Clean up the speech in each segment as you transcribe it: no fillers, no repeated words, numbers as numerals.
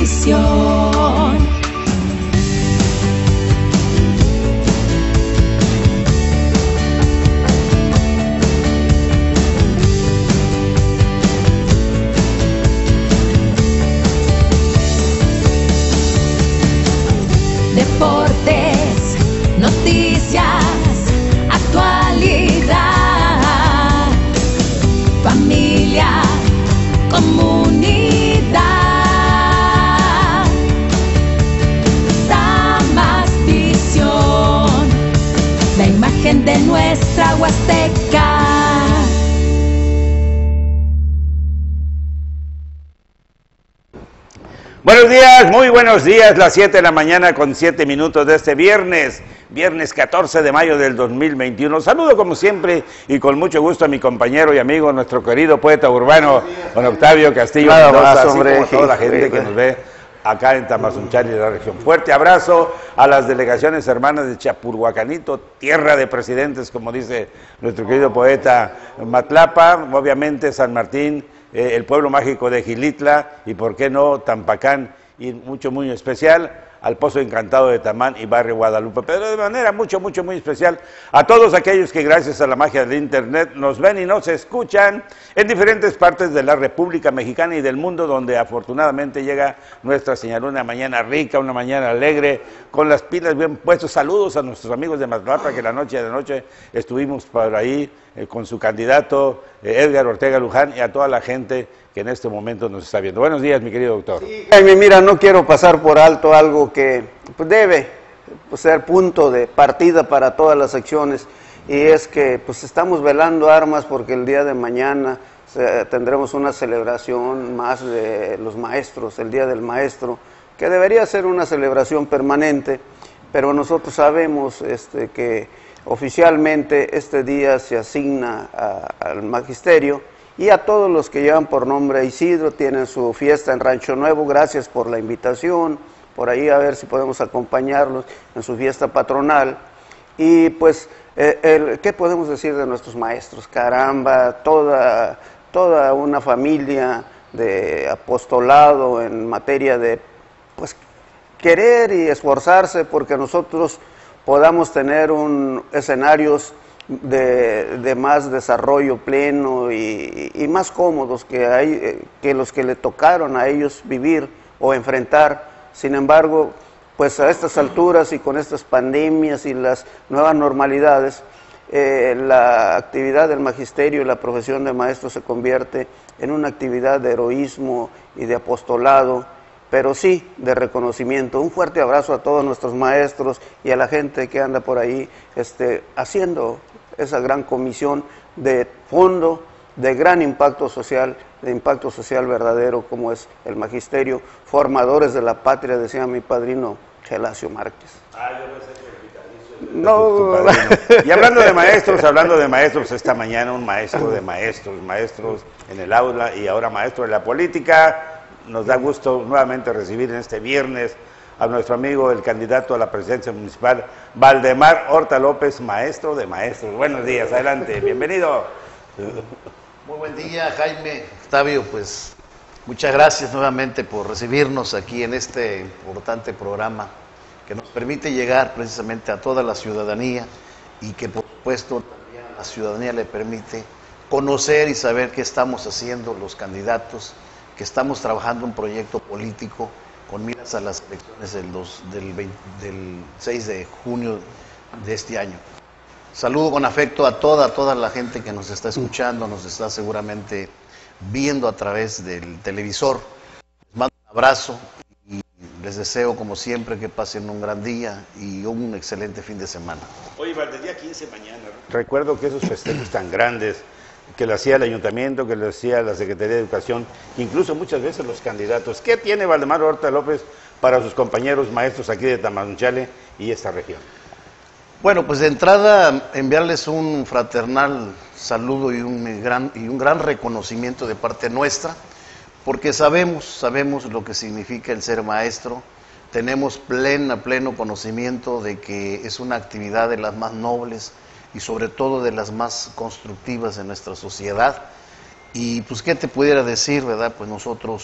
ambición. Deportes, noticias, actualidad, familia, comunidad. Da más visión, la imagen de nuestra Huasteca. Buenos días, muy buenos días, las 7 de la mañana con 7 minutos de este viernes 14 de mayo del 2021. Saludo como siempre y con mucho gusto a mi compañero y amigo, nuestro querido poeta urbano, don Octavio Castillo Mendoza, así como a toda la gente que nos ve acá en Tamazunchale y la región. Fuerte abrazo a las delegaciones hermanas de Chapurhuacanito, tierra de presidentes, como dice nuestro querido poeta Matlapa, obviamente San Martín, el pueblo mágico de Gilitla y por qué no Tampacán, y mucho muy especial al Pozo Encantado de Tamán y Barrio Guadalupe, pero de manera muy especial a todos aquellos que gracias a la magia del internet nos ven y nos escuchan en diferentes partes de la República Mexicana y del mundo, donde afortunadamente llega nuestra señal, una mañana rica, una mañana alegre, con las pilas bien puestas. Saludos a nuestros amigos de Matlapa, que la noche de noche estuvimos por ahí con su candidato Edgar Ortega Luján, y a toda la gente que en este momento nos está viendo. Buenos días, mi querido doctor. Sí, Jaime, mira, no quiero pasar por alto algo que pues, debe ser punto de partida para todas las acciones, y es que pues estamos velando armas porque el día de mañana tendremos una celebración más de los maestros, el Día del Maestro, que debería ser una celebración permanente, pero nosotros sabemos que oficialmente este día se asigna al magisterio y a todos los que llevan por nombre Isidro. Tienen su fiesta en Rancho Nuevo. Gracias por la invitación, por ahí a ver si podemos acompañarlos en su fiesta patronal. Y pues, ¿qué podemos decir de nuestros maestros? Caramba, toda una familia de apostolado en materia de pues querer y esforzarse porque nosotros podamos tener escenarios de más desarrollo pleno y más cómodos que los que le tocaron a ellos vivir o enfrentar. Sin embargo, pues a estas alturas y con estas pandemias y las nuevas normalidades, la actividad del magisterio y la profesión de maestro se convierte en una actividad de heroísmo y de apostolado, pero sí de reconocimiento. Un fuerte abrazo a todos nuestros maestros y a la gente que anda por ahí haciendo esa gran comisión de fondo, de gran impacto social, de impacto social verdadero, como es el magisterio, formadores de la patria, decía mi padrino Gelacio Márquez. No. Y hablando de maestros, esta mañana un maestro de maestros en el aula y ahora maestro de la política. Nos da gusto nuevamente recibir en este viernes a nuestro amigo, el candidato a la presidencia municipal, Valdemar Horta López, maestro de maestros. Buenos días, adelante, bienvenido. Muy buen día, Jaime, Octavio, pues muchas gracias nuevamente por recibirnos aquí en este importante programa que nos permite llegar precisamente a toda la ciudadanía y que por supuesto también a la ciudadanía le permite conocer y saber qué estamos haciendo los candidatos, que estamos trabajando un proyecto político con miras a las elecciones del 6 de junio de este año. Saludo con afecto a toda la gente que nos está escuchando, nos está seguramente viendo a través del televisor. Les mando un abrazo y les deseo, como siempre, que pasen un gran día y un excelente fin de semana. Oye, Valde, día 15 mañana. Recuerdo que esos festejos tan grandes que lo hacía el ayuntamiento, que lo hacía la Secretaría de Educación, incluso muchas veces los candidatos. ¿Qué tiene Valdemar Horta López para sus compañeros maestros aquí de Tamazunchale y esta región? Bueno, pues de entrada enviarles un fraternal saludo y un gran reconocimiento de parte nuestra, porque sabemos lo que significa el ser maestro. Tenemos pleno conocimiento de que es una actividad de las más nobles y sobre todo de las más constructivas en nuestra sociedad. Y pues qué te pudiera decir, ¿verdad? Pues nosotros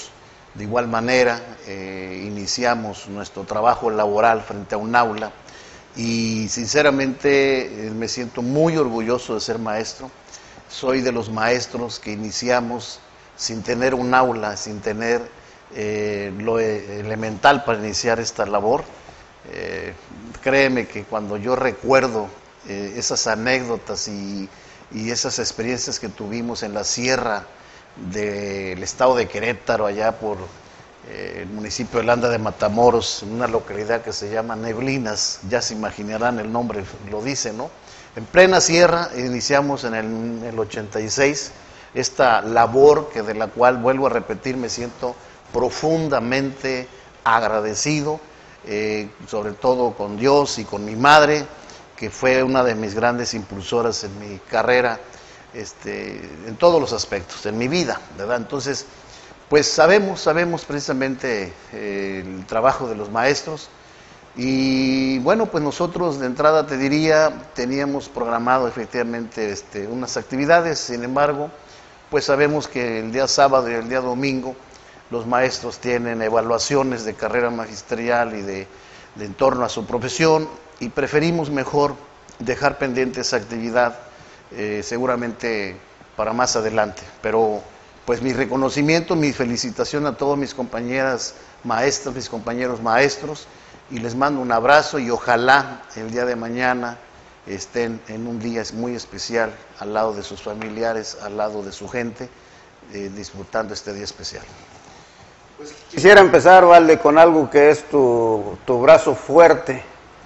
De igual manera, iniciamos nuestro trabajo laboral frente a un aula y sinceramente me siento muy orgulloso de ser maestro. Soy de los maestros que iniciamos sin tener un aula, sin tener lo elemental para iniciar esta labor. Créeme que cuando yo recuerdo esas anécdotas y esas experiencias que tuvimos en la sierra del estado de Querétaro, allá por el municipio de Landa de Matamoros, en una localidad que se llama Neblinas, ya se imaginarán el nombre, lo dice, ¿no? En plena sierra iniciamos en el 86 esta labor de la cual, vuelvo a repetir, me siento profundamente agradecido, sobre todo con Dios y con mi madre, que fue una de mis grandes impulsoras en mi carrera, en todos los aspectos, en mi vida, ¿verdad? Entonces, pues sabemos precisamente el trabajo de los maestros. Y bueno, pues nosotros de entrada te diría, teníamos programado efectivamente unas actividades, sin embargo, pues sabemos que el día sábado y el día domingo los maestros tienen evaluaciones de carrera magisterial y de en torno a su profesión, y preferimos mejor dejar pendiente esa actividad, seguramente para más adelante. Pero pues mi reconocimiento, mi felicitación a todas mis compañeras maestras, mis compañeros maestros, y les mando un abrazo y ojalá el día de mañana estén en un día muy especial al lado de sus familiares, al lado de su gente, disfrutando este día especial. Pues quisiera empezar, Valde, con algo que es tu brazo fuerte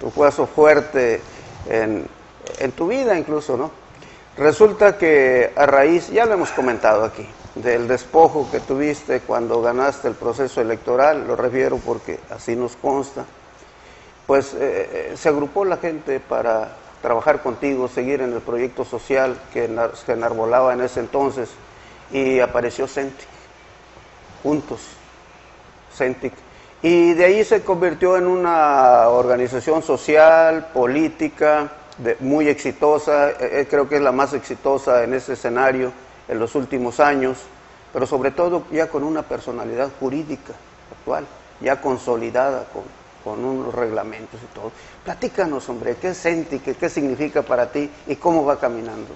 en tu vida incluso, ¿no? Resulta que a raíz, ya lo hemos comentado aquí, del despojo que tuviste cuando ganaste el proceso electoral, lo refiero porque así nos consta, pues se agrupó la gente para trabajar contigo, seguir en el proyecto social que se enarbolaba en ese entonces, y apareció Centec, juntos, Centec, y de ahí se convirtió en una organización social, política, muy exitosa, creo que es la más exitosa en ese escenario en los últimos años, pero sobre todo ya con una personalidad jurídica actual, ya consolidada con unos reglamentos y todo. Platícanos, hombre, ¿qué es Centec? ¿Qué significa para ti y cómo va caminando?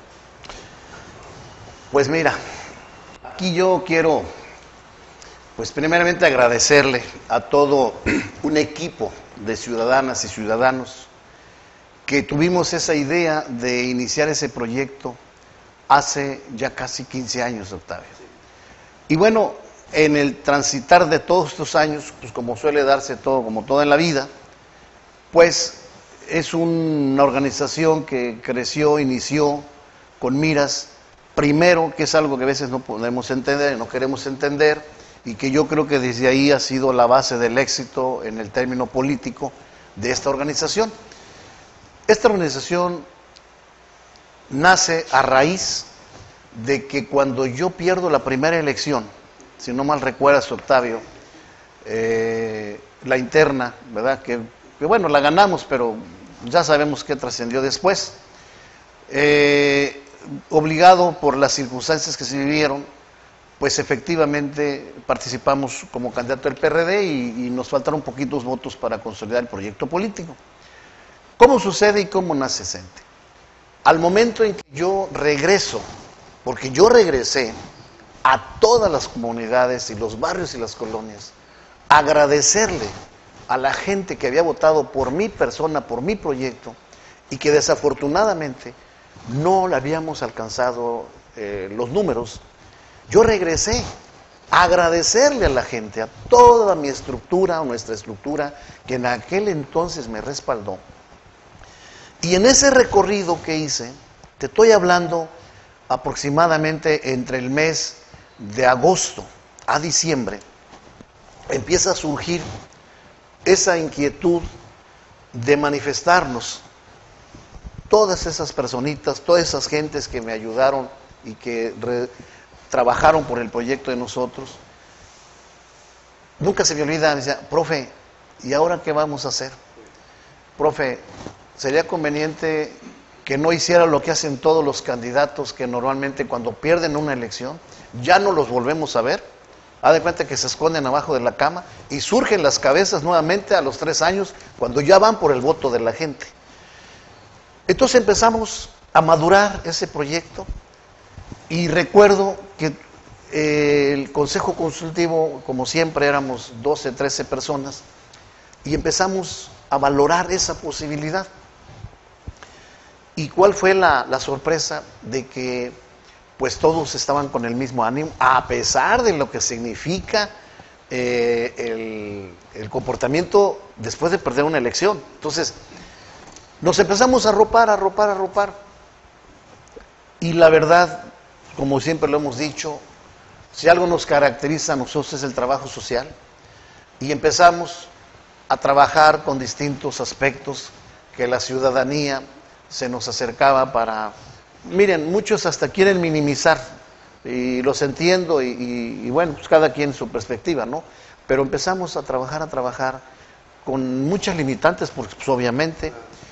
Pues mira, aquí yo quiero, pues primeramente agradecerle a todo un equipo de ciudadanas y ciudadanos que tuvimos esa idea de iniciar ese proyecto hace ya casi 15 años, Octavio. Y bueno, en el transitar de todos estos años, pues como suele darse todo, como todo en la vida, pues es una organización que creció, inició con miras, primero, que es algo que a veces no podemos entender, no queremos entender, y que yo creo que desde ahí ha sido la base del éxito en el término político de esta organización. Esta organización nace a raíz de que cuando yo pierdo la primera elección, si no mal recuerdas, Octavio, la interna, ¿verdad? Que bueno, la ganamos, pero ya sabemos qué trascendió después. Obligado por las circunstancias que se vivieron, pues efectivamente participamos como candidato del PRD y nos faltaron poquitos votos para consolidar el proyecto político. ¿Cómo sucede y cómo nace Centec? Al momento en que yo regreso, porque yo regresé a todas las comunidades y los barrios y las colonias, agradecerle a la gente que había votado por mi persona, por mi proyecto, y que desafortunadamente no le habíamos alcanzado los números. Yo regresé a agradecerle a la gente, a toda mi estructura, nuestra estructura, que en aquel entonces me respaldó. Y en ese recorrido que hice, te estoy hablando aproximadamente entre el mes de agosto a diciembre, empieza a surgir esa inquietud de manifestarnos. Todas esas personitas, todas esas gentes que me ayudaron y que trabajaron por el proyecto de nosotros, nunca se me olvida, me decía, profe, ¿y ahora qué vamos a hacer? Profe, sería conveniente que no hiciera lo que hacen todos los candidatos que normalmente cuando pierden una elección ya no los volvemos a ver, Haz de cuenta que se esconden abajo de la cama y surgen las cabezas nuevamente a los 3 años, cuando ya van por el voto de la gente. Entonces empezamos a madurar ese proyecto y recuerdo que el Consejo Consultivo, como siempre, éramos 12, 13 personas y empezamos a valorar esa posibilidad. ¿Y cuál fue la sorpresa? De que pues todos estaban con el mismo ánimo, a pesar de lo que significa el comportamiento después de perder una elección. Entonces, nos empezamos a arropar. Y la verdad, como siempre lo hemos dicho, si algo nos caracteriza a nosotros es el trabajo social. Y empezamos a trabajar con distintos aspectos que la ciudadanía se nos acercaba para... Miren, muchos hasta quieren minimizar, y los entiendo, y bueno, pues cada quien su perspectiva, ¿no? Pero empezamos a trabajar con muchas limitantes, porque pues, obviamente,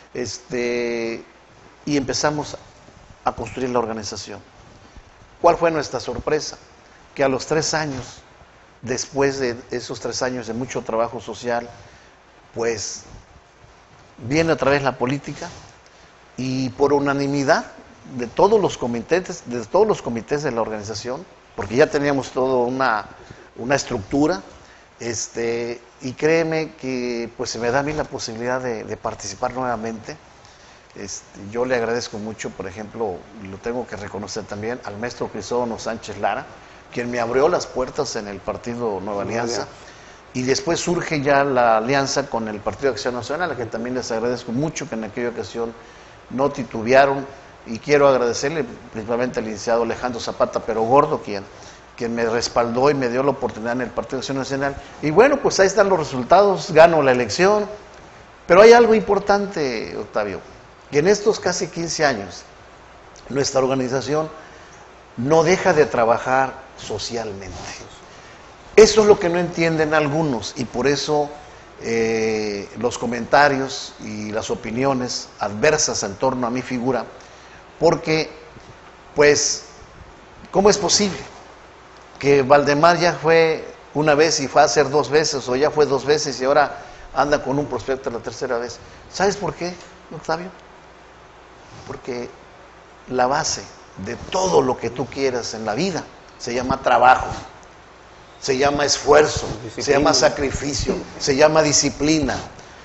y empezamos a construir la organización. ¿Cuál fue nuestra sorpresa? Que a los 3 años, después de esos 3 años de mucho trabajo social, pues viene otra vez la política, y por unanimidad de todos los comités de la organización, porque ya teníamos toda una estructura, y créeme que pues se me da a mí la posibilidad de participar nuevamente. Yo le agradezco mucho, por ejemplo, lo tengo que reconocer también, al maestro Crisógono Sánchez Lara, quien me abrió las puertas en el partido Nueva Alianza, y después surge ya la alianza con el Partido de Acción Nacional, a quien también les agradezco mucho, que en aquella ocasión no titubearon. Y quiero agradecerle principalmente al licenciado Alejandro Zapata, pero Gordo, quien me respaldó y me dio la oportunidad en el Partido de Acción Nacional. Y bueno, pues ahí están los resultados, gano la elección. Pero hay algo importante, Octavio, que en estos casi 15 años, nuestra organización no deja de trabajar socialmente. Eso es lo que no entienden algunos, y por eso los comentarios y las opiniones adversas en torno a mi figura. Porque, pues, ¿cómo es posible que Valdemar ya fue una vez y fue a hacer 2 veces, o ya fue 2 veces y ahora anda con un prospecto la 3ª vez? ¿Sabes por qué, Octavio? Porque la base de todo lo que tú quieras en la vida se llama trabajo, se llama esfuerzo, se llama sacrificio, se llama disciplina.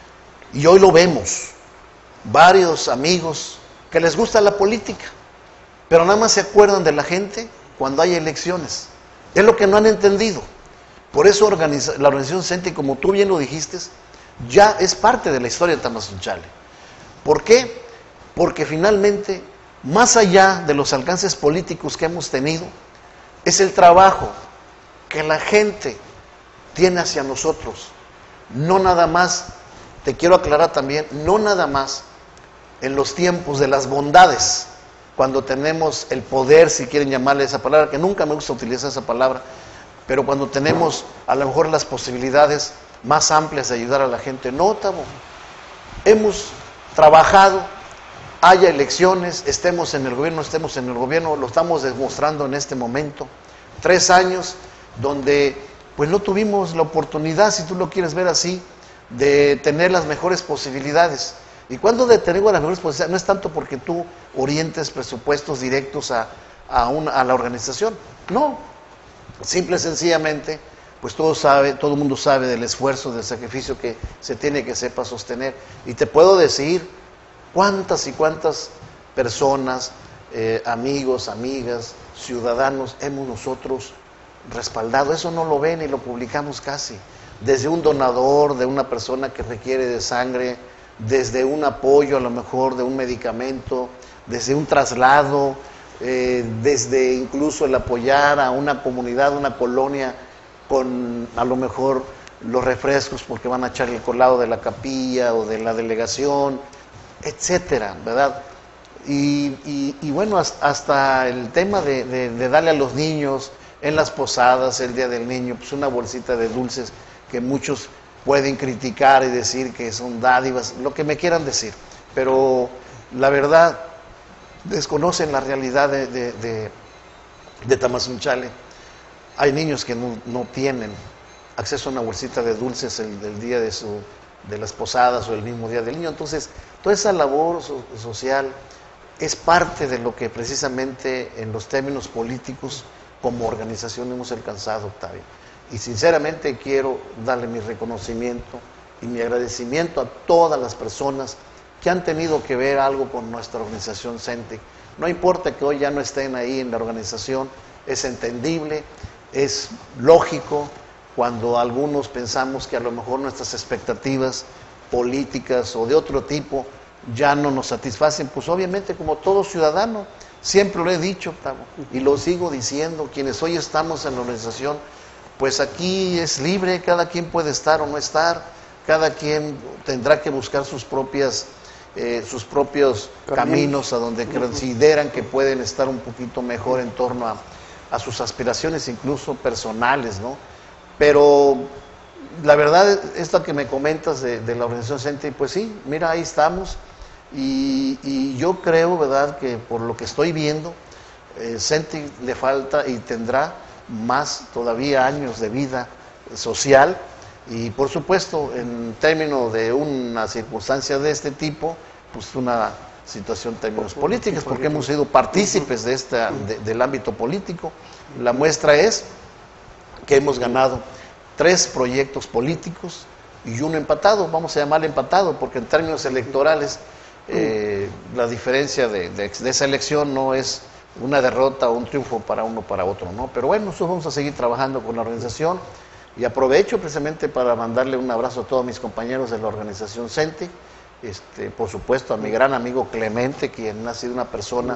Y hoy lo vemos, varios amigos que les gusta la política, pero nada más se acuerdan de la gente cuando hay elecciones. Es lo que no han entendido. Por eso la organización CENTE, como tú bien lo dijiste, ya es parte de la historia de Tamazunchale. ¿Por qué? Porque finalmente, más allá de los alcances políticos que hemos tenido, es el trabajo que la gente tiene hacia nosotros. No nada más, te quiero aclarar también, no nada más en los tiempos de las bondades, cuando tenemos el poder, si quieren llamarle esa palabra, que nunca me gusta utilizar esa palabra, pero cuando tenemos a lo mejor las posibilidades más amplias de ayudar a la gente. No, Tabo, hemos trabajado, haya elecciones, estemos en el gobierno, estemos en el gobierno, lo estamos demostrando en este momento. 3 años donde pues no tuvimos la oportunidad, si tú lo quieres ver así, de tener las mejores posibilidades. Y cuando tenemos las mejores posibilidades, no es tanto porque tú orientes presupuestos directos a la organización, no, simple y sencillamente, pues todo el mundo sabe del esfuerzo, del sacrificio que se tiene que hacer para sostener. Y te puedo decir cuántas y cuántas personas, amigos, amigas, ciudadanos, hemos nosotros respaldado. Eso no lo ven y lo publicamos casi. Desde un donador, de una persona que requiere de sangre, desde un apoyo a lo mejor de un medicamento, desde un traslado, desde incluso el apoyar a una comunidad, una colonia, con a lo mejor los refrescos porque van a echar el colado de la capilla o de la delegación, etcétera, ¿verdad? Y bueno, hasta el tema de darle a los niños en las posadas, el Día del Niño, pues una bolsita de dulces que muchos pueden criticar y decir que son dádivas, lo que me quieran decir, pero la verdad desconocen la realidad de Tamazunchale. hay niños que no tienen acceso a una bolsita de dulces el día de las posadas o el mismo día del niño. Entonces, toda esa labor social es parte de lo que precisamente en los términos políticos como organización hemos alcanzado, Octavio. Y sinceramente quiero darle mi reconocimiento y mi agradecimiento a todas las personas que han tenido que ver algo con nuestra organización CENTIC. No importa que hoy ya no estén ahí en la organización, es entendible, es lógico cuando algunos pensamos que a lo mejor nuestras expectativas políticas o de otro tipo ya no nos satisfacen, pues obviamente como todo ciudadano, siempre lo he dicho, Octavio, y lo sigo diciendo, quienes hoy estamos en la organización, pues aquí es libre, cada quien puede estar o no estar, cada quien tendrá que buscar sus propios caminos a donde consideran que pueden estar un poquito mejor en torno a sus aspiraciones, incluso personales, ¿no? Pero la verdad, esto que me comentas de la organización CENTIC, pues sí, mira, ahí estamos, y yo creo, ¿verdad?, que por lo que estoy viendo, CENTIC le falta y tendrá más todavía años de vida social, y por supuesto, en términos de una circunstancia de este tipo, pues una situación en términos políticos, porque hemos sido partícipes del ámbito político. La muestra es que hemos ganado 3 proyectos políticos y uno empatado, vamos a llamarle empatado, porque en términos electorales la diferencia de esa elección no es una derrota o un triunfo para uno o para otro, ¿no? Pero bueno, nosotros vamos a seguir trabajando con la organización, y aprovecho precisamente para mandarle un abrazo a todos mis compañeros de la organización CENTIC, por supuesto a mi gran amigo Clemente, quien ha sido una persona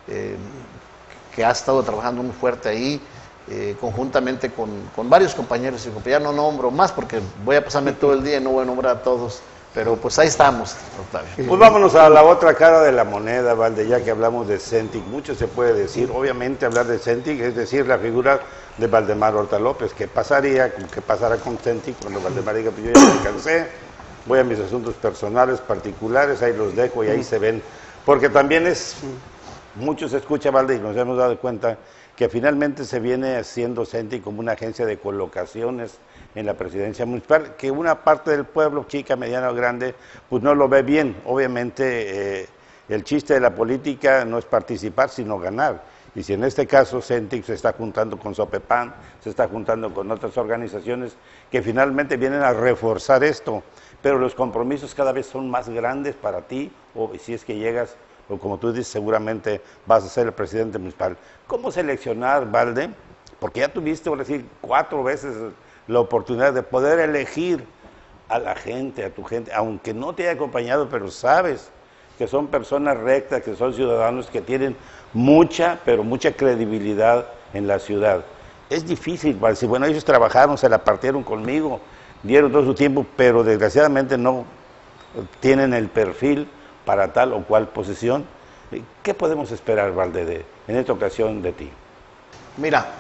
que ha estado trabajando muy fuerte ahí, conjuntamente con varios compañeros y compañeras. Ya no nombro más porque voy a pasarme todo el día y no voy a nombrar a todos, pero pues ahí estamos, Octavio. Pues vámonos a la otra cara de la moneda, Valde, ya que hablamos de CENTIC. Mucho se puede decir, obviamente hablar de CENTIC es decir, la figura de Valdemar Horta López. ¿Qué pasará con CENTIC cuando Valdemar diga, pues yo ya me cansé, voy a mis asuntos personales, particulares, ahí los dejo y ahí se ven? Porque también mucho se escucha, Valde, y nos hemos dado cuenta que finalmente se viene haciendo CENTIC como una agencia de colocaciones en la presidencia municipal, que una parte del pueblo, chica, mediana o grande, pues no lo ve bien. Obviamente el chiste de la política no es participar, sino ganar. Y si en este caso CENTIC se está juntando con Sopepan, se está juntando con otras organizaciones que finalmente vienen a reforzar esto, pero los compromisos cada vez son más grandes para ti, o si es que llegas, o como tú dices, seguramente vas a ser el presidente municipal. ¿Cómo seleccionar, Valde? Porque ya tuviste, por decir, 4 veces la oportunidad de poder elegir a la gente, a tu gente, aunque no te haya acompañado, pero sabes que son personas rectas, que son ciudadanos que tienen mucha, pero mucha credibilidad en la ciudad. Es difícil, Valde. Bueno, ellos trabajaron, se la partieron conmigo, dieron todo su tiempo, pero desgraciadamente no tienen el perfil para tal o cual posición. ¿Qué podemos esperar, Valde, en esta ocasión de ti? Mira,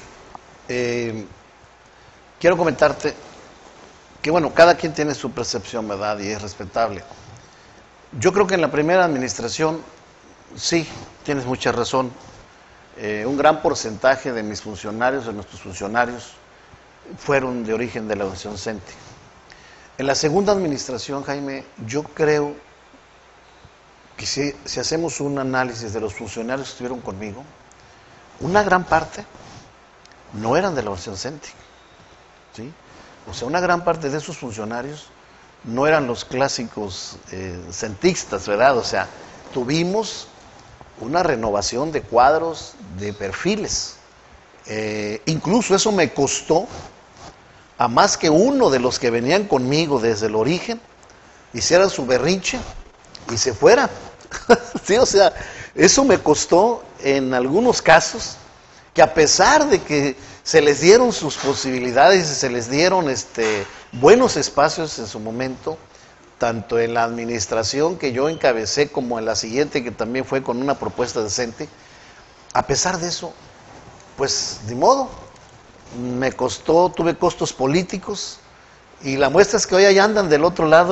quiero comentarte que, bueno, cada quien tiene su percepción, ¿verdad? Y es respetable. Yo creo que en la primera administración, sí, tienes mucha razón. Un gran porcentaje de mis funcionarios, de nuestros funcionarios, fueron de origen de la organización CENTIC. En la segunda administración, Jaime, yo creo que si hacemos un análisis de los funcionarios que estuvieron conmigo, una gran parte no eran de la organización CENTIC, ¿sí? O sea, una gran parte de esos funcionarios no eran los clásicos centistas, ¿verdad? O sea, tuvimos una renovación de cuadros, de perfiles. Incluso eso me costó a más que uno de los que venían conmigo desde el origen hiciera su berrinche y se fuera. Sí, o sea, eso me costó en algunos casos que, a pesar de que se les dieron sus posibilidades y se les dieron buenos espacios en su momento, tanto en la administración que yo encabecé como en la siguiente, que también fue con una propuesta decente, a pesar de eso, pues de modo, me costó, tuve costos políticos, y la muestra es que hoy ahí andan del otro lado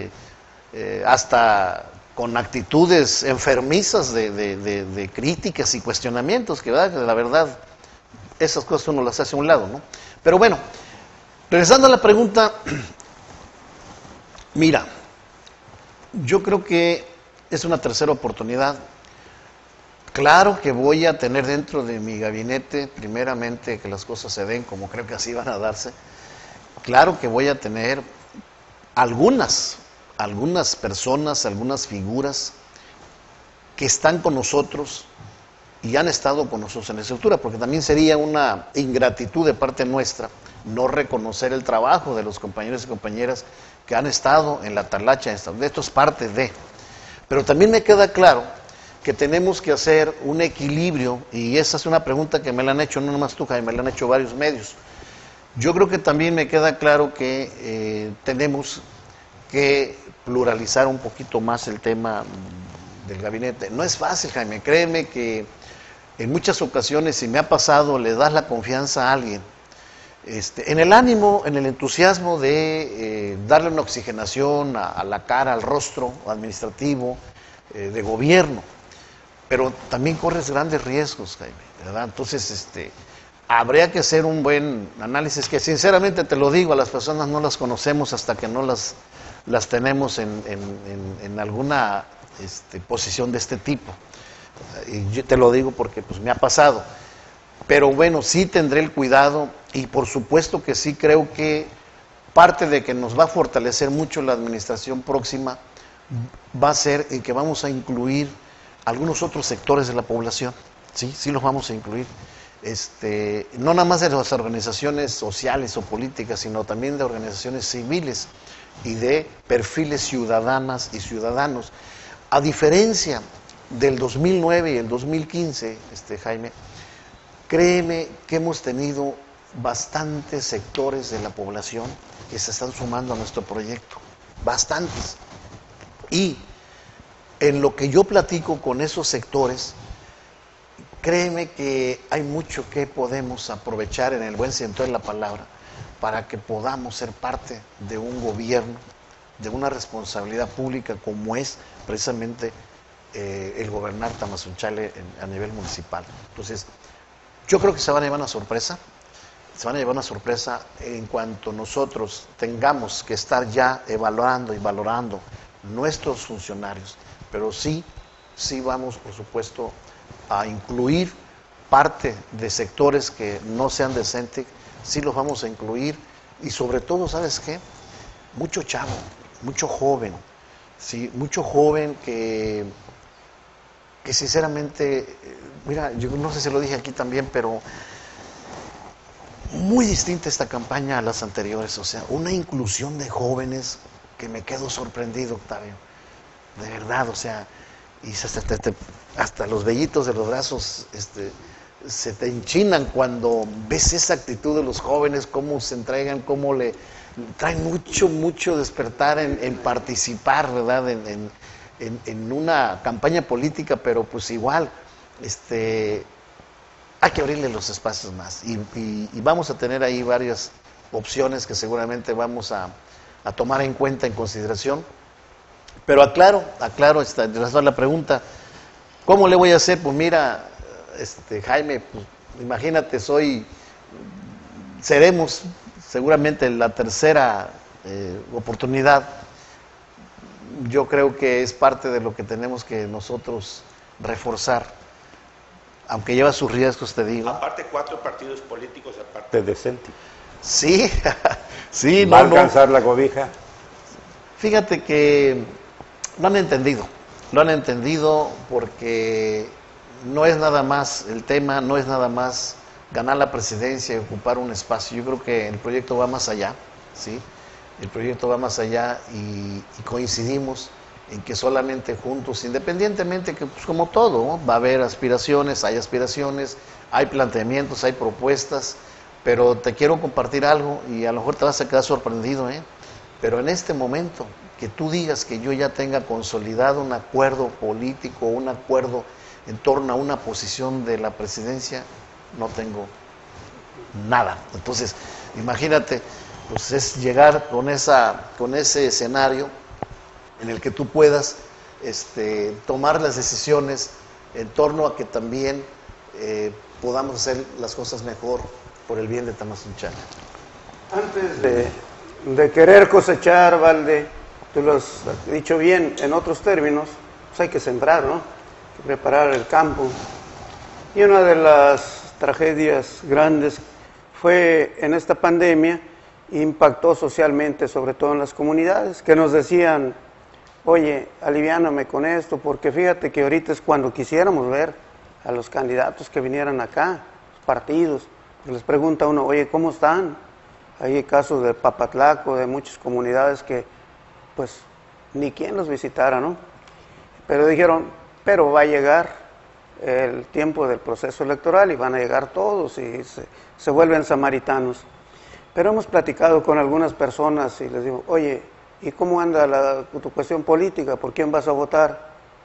hasta con actitudes enfermizas de críticas y cuestionamientos, que la verdad esas cosas uno las hace a un lado, ¿no? Pero bueno, regresando a la pregunta, mira, yo creo que es una tercera oportunidad. Claro que voy a tener dentro de mi gabinete, primeramente, que las cosas se den como creo que así van a darse. Claro que voy a tener algunas personas, algunas figuras que están con nosotros y han estado con nosotros en la estructura, porque también sería una ingratitud de parte nuestra no reconocer el trabajo de los compañeros y compañeras que han estado en la talacha. Esto es parte de. Pero también me queda claro que tenemos que hacer un equilibrio, y esa es una pregunta que me la han hecho, no nomás tú, Jaime, me la han hecho varios medios. Yo creo que también me queda claro que tenemos que pluralizar un poquito más el tema del gabinete. No es fácil, Jaime, créeme que en muchas ocasiones, si me ha pasado, le das la confianza a alguien, en el ánimo, en el entusiasmo de darle una oxigenación a la cara, al rostro administrativo, de gobierno, pero también corres grandes riesgos, Jaime, ¿verdad? Entonces, habría que hacer un buen análisis, que sinceramente te lo digo, a las personas no las conocemos hasta que no las tenemos en alguna posición de este tipo. Y yo te lo digo porque pues me ha pasado. Pero bueno, sí tendré el cuidado, y por supuesto que sí creo que parte de que nos va a fortalecer mucho la administración próxima va a ser en que vamos a incluir algunos otros sectores de la población. Sí los vamos a incluir. No nada más de las organizaciones sociales o políticas, sino también de organizaciones civiles y de perfiles ciudadanas y ciudadanos. A diferencia del 2009 y el 2015, Jaime, créeme que hemos tenido bastantes sectores de la población que se están sumando a nuestro proyecto, bastantes. Y en lo que yo platico con esos sectores, créeme que hay mucho que podemos aprovechar en el buen sentido de la palabra para que podamos ser parte de un gobierno, de una responsabilidad pública como es precisamente el gobernar Tamazunchale a nivel municipal. Entonces, yo creo que se van a llevar una sorpresa, en cuanto nosotros tengamos que estar ya evaluando y valorando nuestros funcionarios, pero sí vamos, por supuesto, a incluir parte de sectores que no sean decentes, sí los vamos a incluir, y sobre todo, ¿sabes qué? Mucho chavo, mucho joven, sí, mucho joven que sinceramente, mira, yo no sé si lo dije aquí también, pero muy distinta esta campaña a las anteriores, o sea, una inclusión de jóvenes que me quedo sorprendido, Octavio, de verdad, o sea, y hasta los vellitos de los brazos se te enchinan cuando ves esa actitud de los jóvenes, cómo se entregan, cómo le traen mucho despertar en participar, ¿verdad?, en una campaña política, pero pues igual, hay que abrirle los espacios más, y vamos a tener ahí varias opciones que seguramente vamos a tomar en cuenta, en consideración. Pero aclaro la pregunta, ¿cómo le voy a hacer? Pues mira, Jaime, pues, imagínate, seremos seguramente la tercera oportunidad. Yo creo que es parte de lo que tenemos que nosotros reforzar, aunque lleva sus riesgos, te digo. Aparte, 4 partidos políticos, aparte de CENTI. Sí, sí. ¿Va a alcanzar la cobija? Fíjate que lo han entendido porque no es nada más el tema, no es nada más ganar la presidencia y ocupar un espacio. Yo creo que el proyecto va más allá, ¿sí? El proyecto va más allá, y coincidimos en que solamente juntos, independientemente que, pues como todo, ¿no?, va a haber aspiraciones, hay planteamientos, hay propuestas, pero te quiero compartir algo y a lo mejor te vas a quedar sorprendido, pero en este momento, que tú digas que yo ya tenga consolidado un acuerdo político, un acuerdo en torno a una posición de la presidencia, no tengo nada. Entonces, imagínate, pues es llegar con ese escenario en el que tú puedas tomar las decisiones en torno a que también podamos hacer las cosas mejor por el bien de Tamazunchale. Antes de querer cosechar, Valde, tú lo has dicho bien en otros términos, pues hay que sembrar, ¿no? Hay que preparar el campo. Y una de las tragedias grandes fue en esta pandemia, impactó socialmente, sobre todo en las comunidades, que nos decían, oye, aliviáname con esto, porque fíjate que ahorita es cuando quisiéramos ver a los candidatos que vinieran acá, los partidos, pues les pregunta uno, oye, ¿cómo están? Hay casos de Papatlaco, de muchas comunidades que, pues, ni quien los visitara, ¿no? Pero dijeron, pero va a llegar el tiempo del proceso electoral y van a llegar todos y se vuelven samaritanos. Pero hemos platicado con algunas personas y les digo, oye, ¿y cómo anda tu cuestión política? ¿Por quién vas a votar?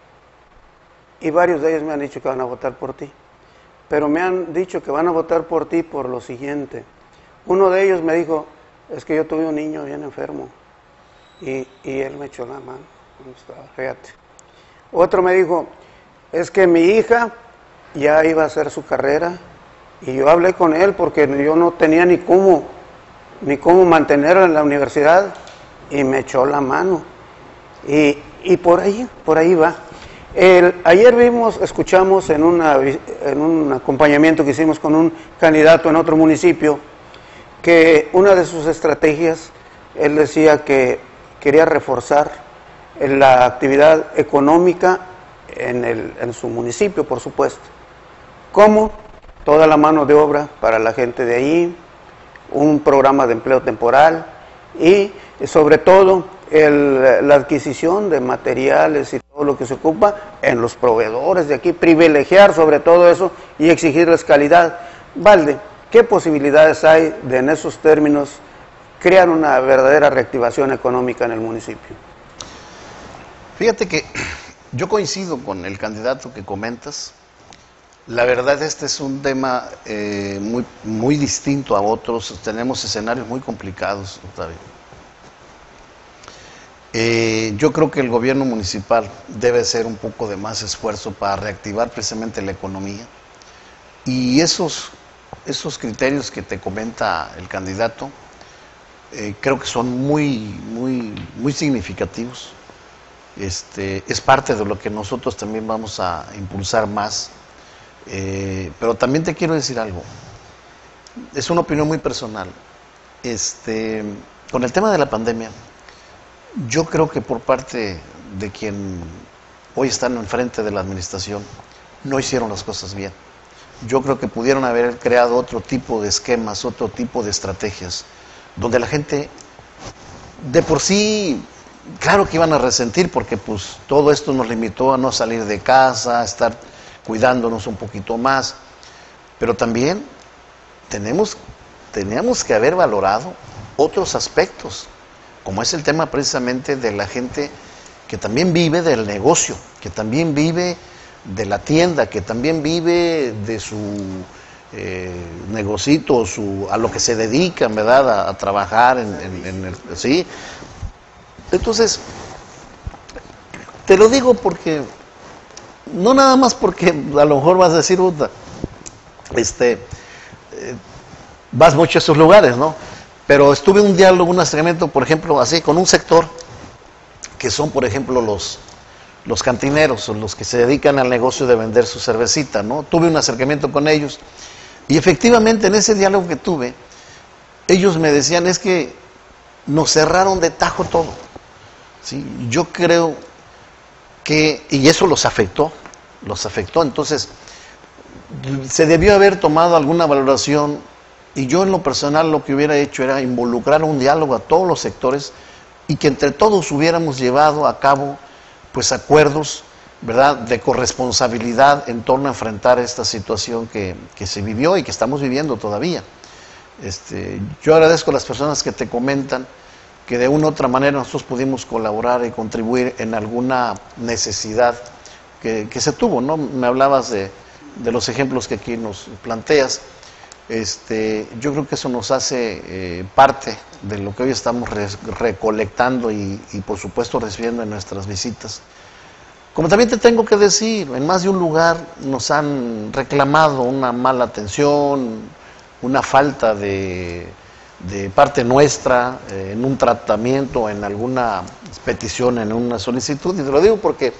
Y varios de ellos me han dicho que van a votar por ti. Pero me han dicho que van a votar por ti por lo siguiente. Uno de ellos me dijo, es que yo tuve un niño bien enfermo y él me echó la mano. Fíjate. Otro me dijo, es que mi hija ya iba a hacer su carrera y yo hablé con él porque yo no tenía ni cómo mantenerla en la universidad y me echó la mano. Y por ahí va. Ayer escuchamos en un acompañamiento que hicimos con un candidato en otro municipio, que una de sus estrategias, él decía que quería reforzar la actividad económica en su municipio, por supuesto. ¿Cómo? Toda la mano de obra para la gente de ahí, un programa de empleo temporal y sobre todo la adquisición de materiales y todo lo que se ocupa en los proveedores de aquí, privilegiar sobre todo eso y exigirles calidad. Valde, ¿qué posibilidades hay de en esos términos crear una verdadera reactivación económica en el municipio? Fíjate que yo coincido con el candidato que comentas. La verdad, este es un tema muy distinto a otros. Tenemos escenarios muy complicados, Octavio. Yo creo que el gobierno municipal debe hacer un poco de más esfuerzo para reactivar precisamente la economía. Y esos criterios que te comenta el candidato, creo que son muy significativos. Es parte de lo que nosotros también vamos a impulsar más. Pero también te quiero decir algo. Es una opinión muy personal. Con el tema de la pandemia, yo creo que por parte de quien hoy están enfrente de la administración, no hicieron las cosas bien. Yo creo que pudieron haber creado otro tipo de esquemas, otro tipo de estrategias, donde la gente de por sí, claro que iban a resentir, porque pues todo esto nos limitó a no salir de casa, a estar cuidándonos un poquito más, pero también teníamos que haber valorado otros aspectos, como es el tema precisamente de la gente que también vive del negocio, que también vive de la tienda, que también vive de su negocito, a lo que se dedican, ¿verdad?, a trabajar ¿sí? Entonces, te lo digo porque, no nada más porque a lo mejor vas a decir, vas mucho a esos lugares, ¿no? Pero estuve un diálogo, un acercamiento, por ejemplo, así, con un sector que son, por ejemplo, los cantineros, o los que se dedican al negocio de vender su cervecita, ¿no? Tuve un acercamiento con ellos y efectivamente en ese diálogo que tuve, ellos me decían, es que nos cerraron de tajo todo, ¿sí? Yo creo que, y eso los afectó, entonces se debió haber tomado alguna valoración, y yo en lo personal lo que hubiera hecho era involucrar un diálogo a todos los sectores y que entre todos hubiéramos llevado a cabo pues acuerdos, ¿verdad?, de corresponsabilidad en torno a enfrentar esta situación que se vivió y que estamos viviendo todavía. Yo agradezco a las personas que te comentan que de una u otra manera nosotros pudimos colaborar y contribuir en alguna necesidad que se tuvo, ¿no? Me hablabas de los ejemplos que aquí nos planteas. Yo creo que eso nos hace parte de lo que hoy estamos recolectando y por supuesto recibiendo en nuestras visitas. Como también te tengo que decir, en más de un lugar nos han reclamado una mala atención, una falta de parte nuestra en un tratamiento, en alguna petición, en una solicitud. Y te lo digo porque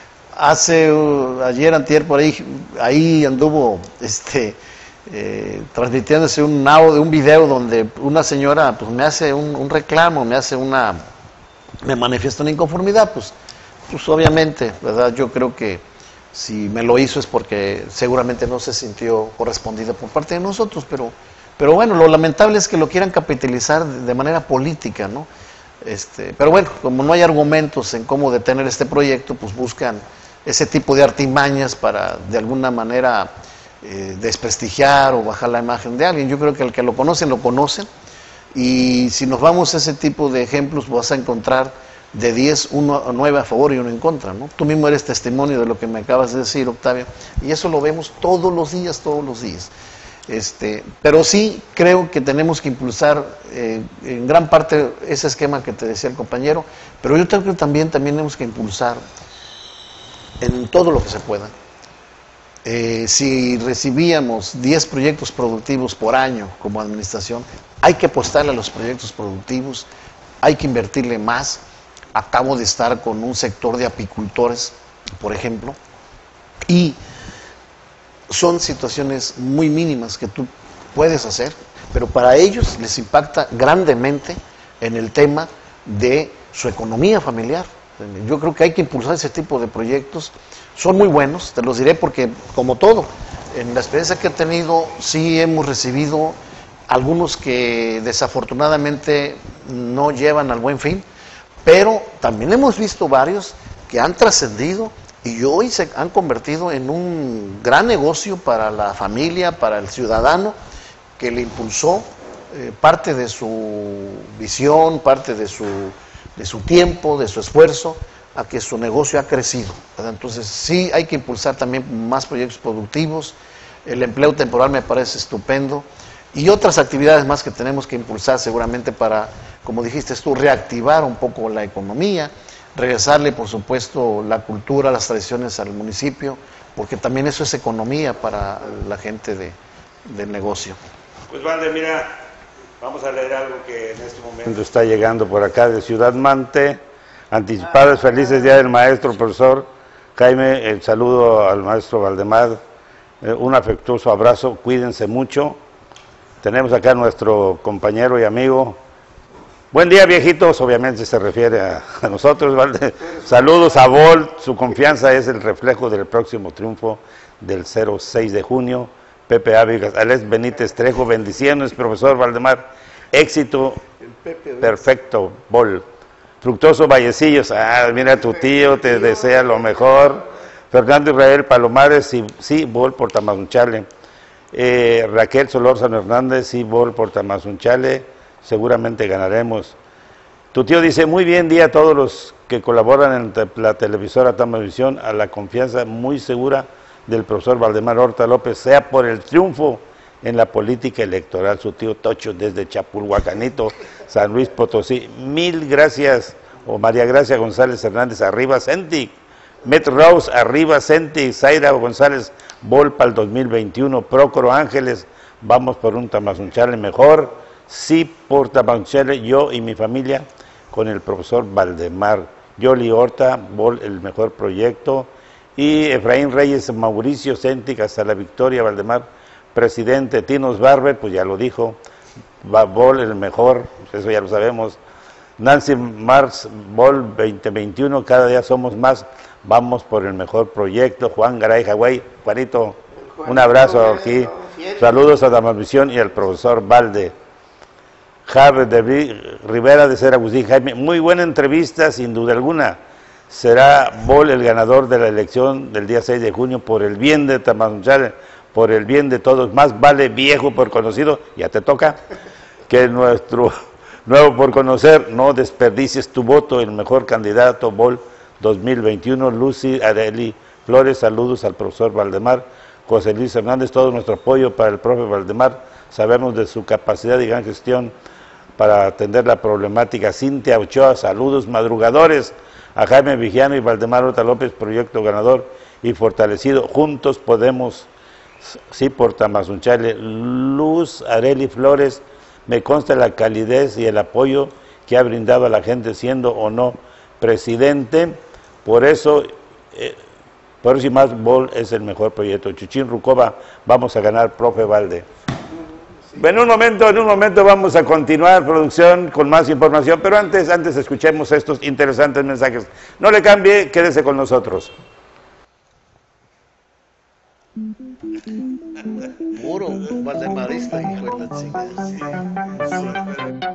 ayer, antier, por ahí anduvo transmitiéndose un audio, un video donde una señora pues me hace un reclamo, me manifiesta una inconformidad, pues obviamente, ¿verdad? Yo creo que si me lo hizo es porque seguramente no se sintió correspondida por parte de nosotros, pero bueno, lo lamentable es que lo quieran capitalizar de manera política, ¿no? Pero bueno, como no hay argumentos en cómo detener este proyecto, pues buscan ese tipo de artimañas para de alguna manera desprestigiar o bajar la imagen de alguien. Yo creo que el que lo conocen, y si nos vamos a ese tipo de ejemplos, vas a encontrar de 10, 9 a favor y 1 en contra, ¿no? Tú mismo eres testimonio de lo que me acabas de decir, Octavio, y eso lo vemos todos los días. Pero sí creo que tenemos que impulsar en gran parte ese esquema que te decía el compañero, pero yo creo que también tenemos que impulsar en todo lo que se pueda. Si recibíamos 10 proyectos productivos por año como administración, hay que apostarle a los proyectos productivos, hay que invertirle más. Acabo de estar con un sector de apicultores, por ejemplo, y son situaciones muy mínimas que tú puedes hacer, pero para ellos les impacta grandemente en el tema de su economía familiar. Yo creo que hay que impulsar ese tipo de proyectos. Son muy buenos, te los diré porque, como todo, en la experiencia que he tenido, sí hemos recibido algunos que desafortunadamente no llevan al buen fin, pero también hemos visto varios que han trascendido y hoy se han convertido en un gran negocio para la familia, para el ciudadano, que le impulsó parte de su visión, parte de su tiempo, de su esfuerzo, a que su negocio ha crecido, ¿verdad? Entonces sí hay que impulsar también más proyectos productivos. El empleo temporal me parece estupendo y otras actividades más que tenemos que impulsar seguramente para, como dijiste tú, reactivar un poco la economía, regresarle por supuesto la cultura, las tradiciones al municipio, porque también eso es economía para la gente del negocio. Pues Valde, mira, vamos a leer algo que en este momento está llegando por acá de Ciudad Mante. Anticipados felices Día del Maestro, profesor Jaime, el saludo al maestro Valdemar, un afectuoso abrazo, cuídense mucho. Tenemos acá a nuestro compañero y amigo. Buen día, viejitos, obviamente se refiere a nosotros, ¿vale? Saludos a Vol, su confianza es el reflejo del próximo triunfo del 06 de junio. Pepe Ávila, Alex Benítez Trejo, bendiciones, profesor Valdemar, éxito, perfecto, Vol. Fructuoso Vallecillos, mira, tu tío te desea lo mejor. Fernando Israel Palomares, sí, Vol por Tamazunchale. Raquel Solórzano Hernández, sí, Vol por Tamazunchale, seguramente ganaremos. Tu tío dice, muy bien día a todos los que colaboran en la televisora Tamavisión, a la confianza muy segura del profesor Valdemar Horta López, sea por el triunfo en la política electoral. Su tío Tocho desde Chapulhuacanito, San Luis Potosí. Mil gracias. O María Gracia González Hernández, arriba Centi. Met Rose, arriba Centi. Zaira González, Vol para el 2021. Prócoro Ángeles, vamos por un Tamazunchale mejor. Sí, por Tamazunchale, yo y mi familia, con el profesor Valdemar. Yoli Horta, Vol, el mejor proyecto. Y Efraín Reyes, Mauricio Centi, hasta la victoria, Valdemar. Presidente Tinos Barber, pues ya lo dijo. Vol, el mejor, eso ya lo sabemos. Nancy Mars, Vol 2021, cada día somos más, vamos por el mejor proyecto. Juan Garay Hawái, Juanito, un abrazo aquí. Saludos a Damavisión y al profesor Valde. Javier de Rivera de Ser Agustín Jaime, muy buena entrevista, sin duda alguna. Será Vol el ganador de la elección del día 6 de junio por el bien de Tamazunchale, por el bien de todos. Más vale viejo por conocido, ya te toca, que nuestro nuevo por conocer. No desperdicies tu voto, el mejor candidato Vol 2021. Lucy Areli Flores, saludos al profesor Valdemar. José Luis Hernández, todo nuestro apoyo para el profe Valdemar. Sabemos de su capacidad y gran gestión para atender la problemática. Cintia Ochoa, saludos madrugadores. a Jaime Vigiano y Valdemar Horta López, proyecto ganador y fortalecido. Juntos podemos, sí, por Tamazunchale. Luz Areli Flores, me consta la calidez y el apoyo que ha brindado a la gente siendo o no presidente, por eso y más Bol es el mejor proyecto. Chuchín Rucova, vamos a ganar, profe Valde. En un momento vamos a continuar, producción, con más información, pero antes escuchemos estos interesantes mensajes. No le cambie, quédese con nosotros. Puro valdemarista, hijo de la chingada.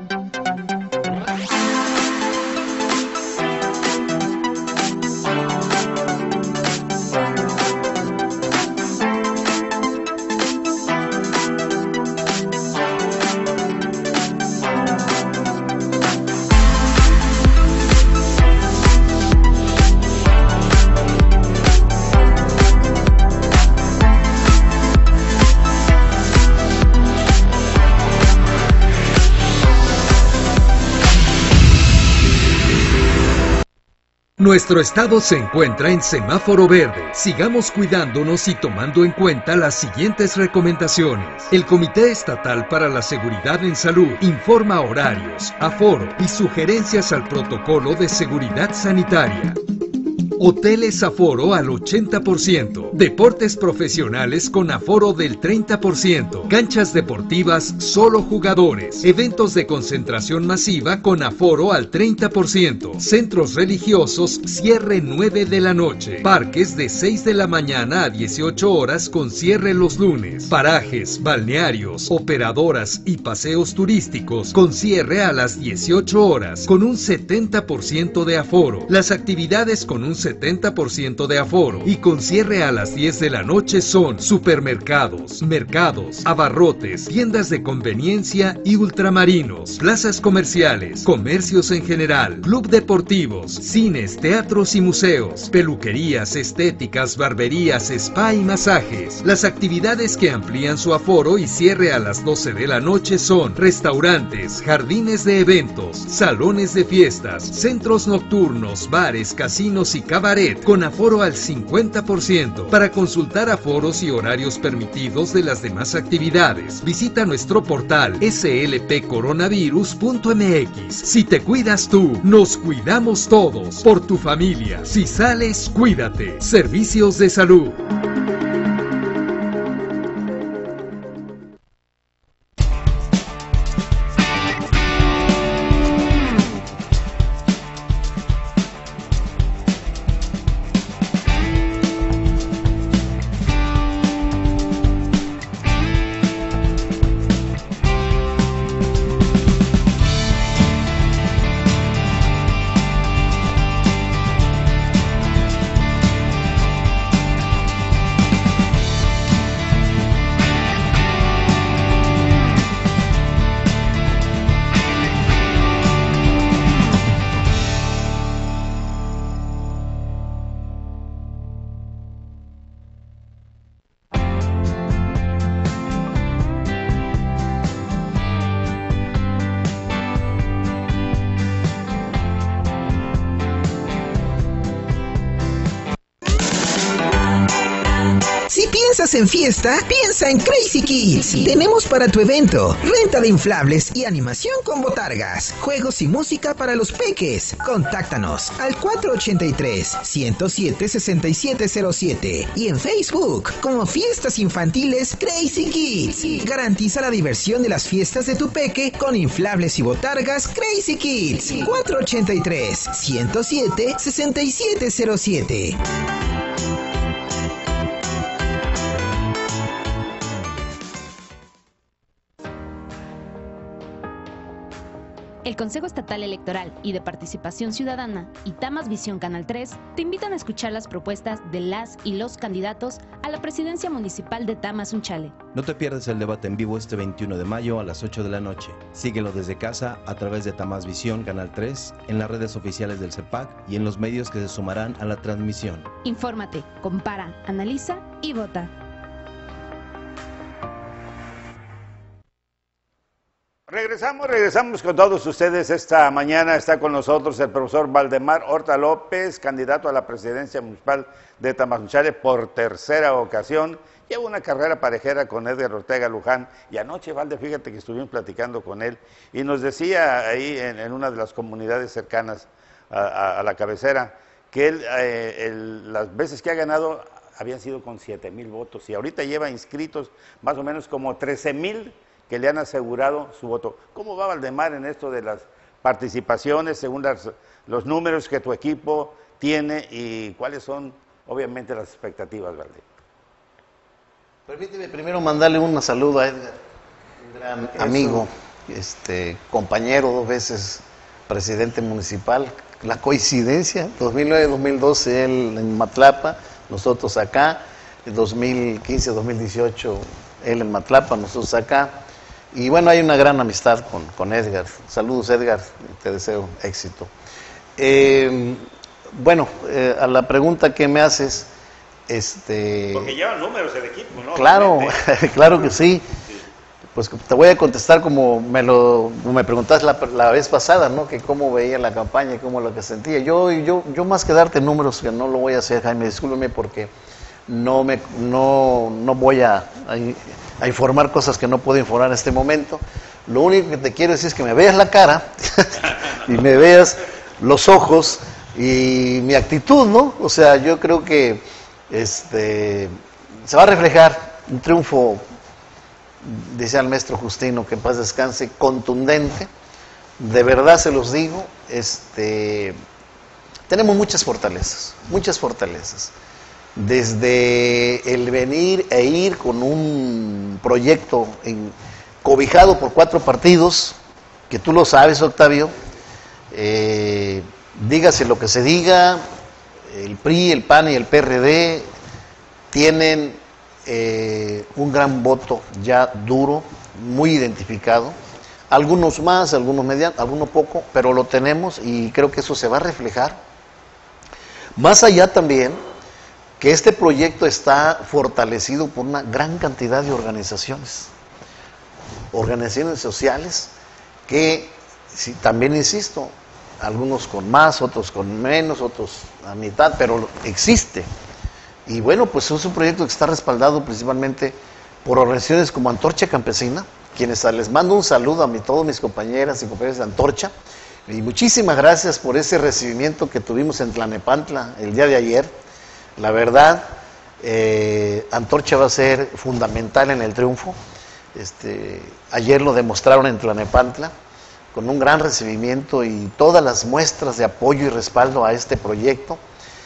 Nuestro estado se encuentra en semáforo verde. Sigamos cuidándonos y tomando en cuenta las siguientes recomendaciones. El Comité Estatal para la Seguridad en Salud informa horarios, aforo y sugerencias al protocolo de seguridad sanitaria. Hoteles aforo al 80%, deportes profesionales con aforo del 30%, canchas deportivas solo jugadores, eventos de concentración masiva con aforo al 30%, centros religiosos cierre 9 de la noche, parques de 6 de la mañana a 18 horas con cierre los lunes, parajes, balnearios, operadoras y paseos turísticos con cierre a las 18 horas con un 70% de aforo, las actividades con un 70% de aforo y con cierre a las 10 de la noche son supermercados, mercados, abarrotes, tiendas de conveniencia y ultramarinos, plazas comerciales, comercios en general, club deportivos, cines, teatros y museos, peluquerías, estéticas, barberías, spa y masajes. Las actividades que amplían su aforo y cierre a las 12 de la noche son restaurantes, jardines de eventos, salones de fiestas, centros nocturnos, bares, casinos y cabaret con aforo al 50%. Para consultar aforos y horarios permitidos de las demás actividades, visita nuestro portal slpcoronavirus.mx. Si te cuidas tú, nos cuidamos todos. Por tu familia, si sales, cuídate. Servicios de salud. Si piensas en fiesta, piensa en Crazy Kids. Tenemos para tu evento renta de inflables y animación con botargas, juegos y música para los peques. Contáctanos al 483-107-6707 y en Facebook como Fiestas Infantiles Crazy Kids. Garantiza la diversión de las fiestas de tu peque con inflables y botargas Crazy Kids. 483-107-6707. El Consejo Estatal Electoral y de Participación Ciudadana y Tamas Visión Canal 3 te invitan a escuchar las propuestas de las y los candidatos a la presidencia municipal de Tamazunchale. No te pierdas el debate en vivo este 21 de mayo a las 8 de la noche. Síguelo desde casa a través de Tamas Visión Canal 3, en las redes oficiales del CEPAC y en los medios que se sumarán a la transmisión. Infórmate, compara, analiza y vota. Regresamos con todos ustedes esta mañana. Está con nosotros el profesor Valdemar Horta López, candidato a la presidencia municipal de Tamazunchale por tercera ocasión. Lleva una carrera parejera con Edgar Ortega Luján. Y anoche, Valde, fíjate que estuvimos platicando con él y nos decía ahí en una de las comunidades cercanas a la cabecera que él, las veces que ha ganado habían sido con 7,000 votos y ahorita lleva inscritos más o menos como 13,000 que le han asegurado su voto. ¿Cómo va Valdemar en esto de las participaciones según los números que tu equipo tiene y cuáles son obviamente las expectativas, Valde? Permíteme primero mandarle un saludo a Edgar, un gran amigo, compañero, 2 veces presidente municipal. La coincidencia, 2009-2012 él en Matlapa, nosotros acá, 2015-2018 él en Matlapa, nosotros acá. Y bueno, hay una gran amistad con Edgar. Saludos, Edgar, te deseo éxito. A la pregunta que me haces, Porque llevan números el equipo, ¿no? Claro, claro que sí. Pues te voy a contestar como me preguntaste la vez pasada, ¿no? Que cómo veía la campaña y cómo lo que sentía. Yo más que darte números, que no lo voy a hacer, Jaime, discúlpeme, porque no voy a informar cosas que no puedo informar en este momento. Lo único que te quiero decir es que me veas la cara y me veas los ojos y mi actitud, ¿no? O sea, yo creo que se va a reflejar un triunfo, decía el maestro Justino, que en paz descanse, contundente. De verdad se los digo, tenemos muchas fortalezas, desde el venir e ir con un proyecto cobijado por 4 partidos, que tú lo sabes, Octavio, dígase lo que se diga, el PRI, el PAN y el PRD tienen un gran voto ya duro, muy identificado, algunos más, algunos medianos, algunos poco, pero lo tenemos y creo que eso se va a reflejar. Más allá también, que este proyecto está fortalecido por una gran cantidad de organizaciones sociales, que también insisto, algunos con más, otros con menos, otros a mitad, pero existe. Y bueno, pues es un proyecto que está respaldado principalmente por organizaciones como Antorcha Campesina, quienes les mando un saludo a todos mis compañeras y compañeros de Antorcha, y muchísimas gracias por ese recibimiento que tuvimos en Tlanepantla el día de ayer. La verdad, Antorcha va a ser fundamental en el triunfo. Ayer lo demostraron en Tlanepantla, con un gran recibimiento y todas las muestras de apoyo y respaldo a este proyecto.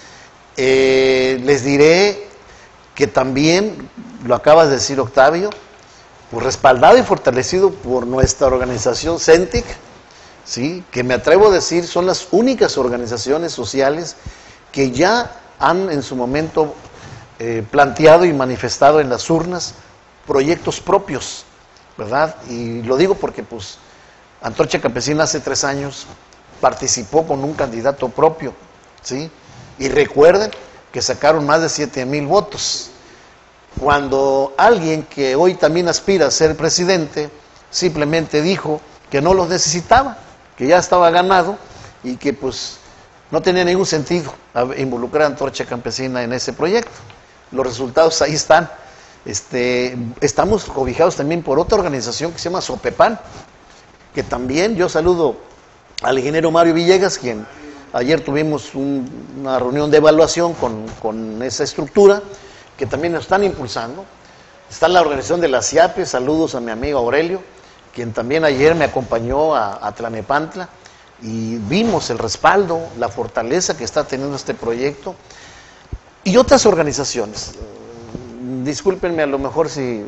Les diré que también, lo acabas de decir, Octavio, pues respaldado y fortalecido por nuestra organización CENTIC, ¿sí? Que me atrevo a decir son las únicas organizaciones sociales que ya han en su momento planteado y manifestado en las urnas proyectos propios, ¿verdad? Y lo digo porque pues Antorcha Campesina hace 3 años participó con un candidato propio, ¿sí? Y recuerden que sacaron más de 7,000 votos. Cuando alguien que hoy también aspira a ser presidente simplemente dijo que no los necesitaba, que ya estaba ganado y que pues no tenía ningún sentido involucrar a Antorcha Campesina en ese proyecto. Los resultados ahí están. Estamos cobijados también por otra organización que se llama Sopepan, que también yo saludo al ingeniero Mario Villegas, quien ayer tuvimos una reunión de evaluación con esa estructura, que también nos están impulsando. Está la organización de la CIAPE, saludos a mi amigo Aurelio, quien también ayer me acompañó a Tlanepantla, y vimos el respaldo, la fortaleza que está teniendo este proyecto, y otras organizaciones. Discúlpenme a lo mejor si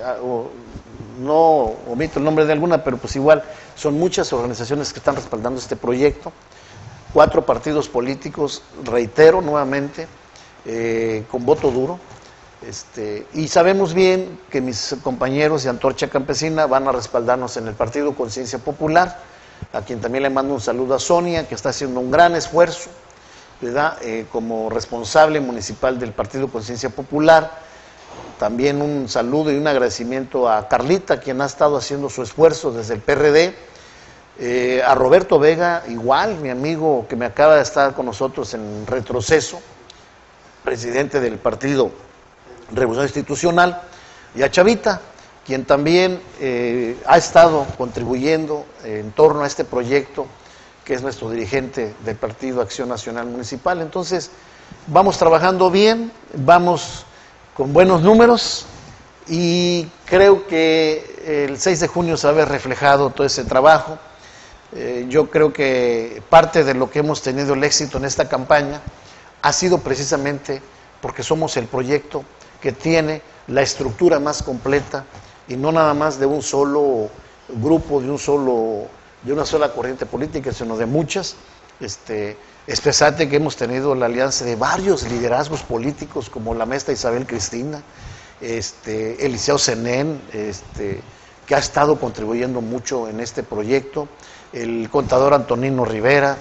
no omito el nombre de alguna, pero pues igual son muchas organizaciones que están respaldando este proyecto, 4 partidos políticos, reitero nuevamente, con voto duro, y sabemos bien que mis compañeros de Antorcha Campesina van a respaldarnos en el Partido Conciencia Popular, a quien también le mando un saludo a Sonia, que está haciendo un gran esfuerzo, ¿verdad? Como responsable municipal del Partido Conciencia Popular, También un saludo y un agradecimiento a Carlita, quien ha estado haciendo su esfuerzo desde el PRD. A Roberto Vega, igual, mi amigo que me acaba de estar con nosotros en retroceso, presidente del Partido Revolución Institucional, y a Chavita, quien también ha estado contribuyendo en torno a este proyecto, que es nuestro dirigente del Partido Acción Nacional Municipal. Entonces, vamos trabajando bien, vamos con buenos números, y creo que el 6 de junio se va a ver reflejado todo ese trabajo. Yo creo que parte de lo que hemos tenido el éxito en esta campaña ha sido precisamente porque somos el proyecto que tiene la estructura más completa, y no nada más de un solo grupo, de una sola corriente política, sino de muchas. Expresate que hemos tenido la alianza de varios liderazgos políticos, como la maestra Isabel Cristina, Eliseo Zenén, que ha estado contribuyendo mucho en este proyecto, el contador Antonino Rivera,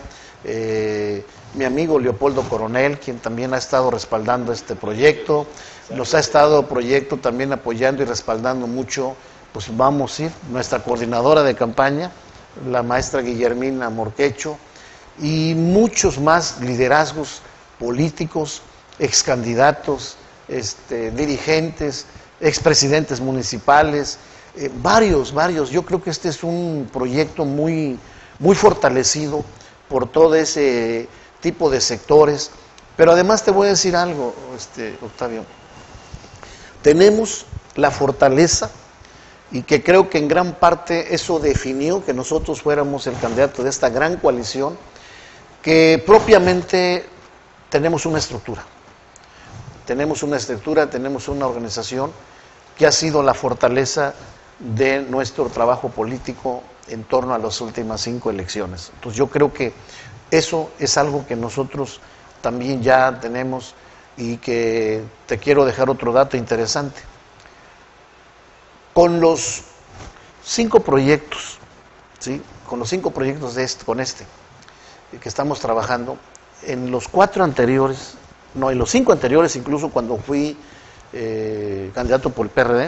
mi amigo Leopoldo Coronel, quien también ha estado respaldando este proyecto, nos ha estado proyecto también apoyando y respaldando mucho, pues vamos a ir, nuestra coordinadora de campaña, la maestra Guillermina Morquecho, y muchos más liderazgos políticos, excandidatos, dirigentes, expresidentes municipales, varios. Yo creo que este es un proyecto muy fortalecido por todo ese tipo de sectores. Pero además te voy a decir algo, Octavio. Tenemos la fortaleza, y que creo que en gran parte eso definió que nosotros fuéramos el candidato de esta gran coalición, que propiamente tenemos una estructura, tenemos una organización que ha sido la fortaleza de nuestro trabajo político en torno a las últimas 5 elecciones. Entonces yo creo que eso es algo que nosotros también ya tenemos, y que te quiero dejar otro dato interesante. Con los 5 proyectos, ¿sí? Con los 5 proyectos que estamos trabajando, en los 4 anteriores, no, en los 5 anteriores, incluso cuando fui candidato por el PRD,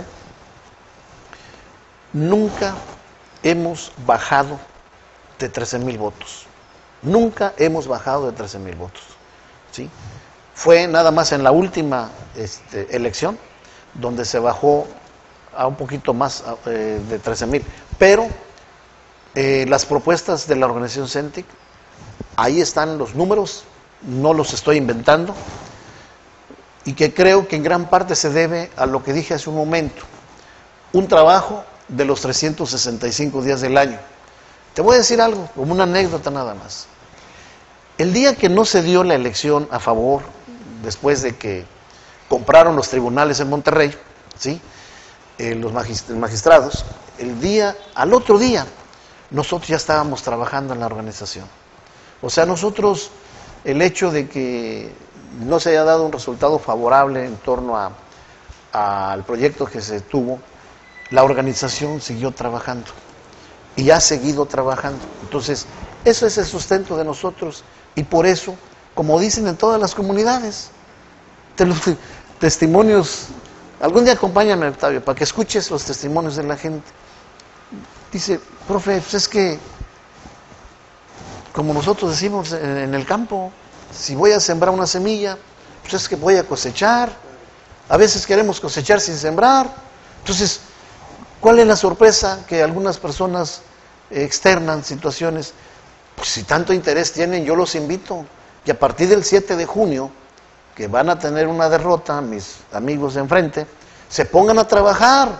nunca hemos bajado de 13,000 votos. Nunca hemos bajado de 13,000 votos, ¿sí? Fue nada más en la última elección donde se bajó a un poquito más de 13,000. Pero las propuestas de la organización CENTIC, ahí están los números, no los estoy inventando, y que creo que en gran parte se debe a lo que dije hace un momento, un trabajo de los 365 días del año. Te voy a decir algo, como una anécdota nada más. El día que no se dio la elección a favor, después de que compraron los tribunales en Monterrey, ¿sí? Los magistrados, al otro día, nosotros ya estábamos trabajando en la organización. O sea, nosotros, el hecho de que no se haya dado un resultado favorable en torno al proyecto que se tuvo, la organización siguió trabajando y ha seguido trabajando. Entonces, eso es el sustento de nosotros, y por eso, como dicen en todas las comunidades, los testimonios, algún día acompáñame, Octavio, para que escuches los testimonios de la gente. Dice, profe, pues es que, como nosotros decimos en el campo, si voy a sembrar una semilla, pues es que voy a cosechar. A veces queremos cosechar sin sembrar. Entonces, ¿cuál es la sorpresa? Que algunas personas externan situaciones. Pues si tanto interés tienen, yo los invito, que a partir del 7 de junio, que van a tener una derrota, mis amigos de enfrente, se pongan a trabajar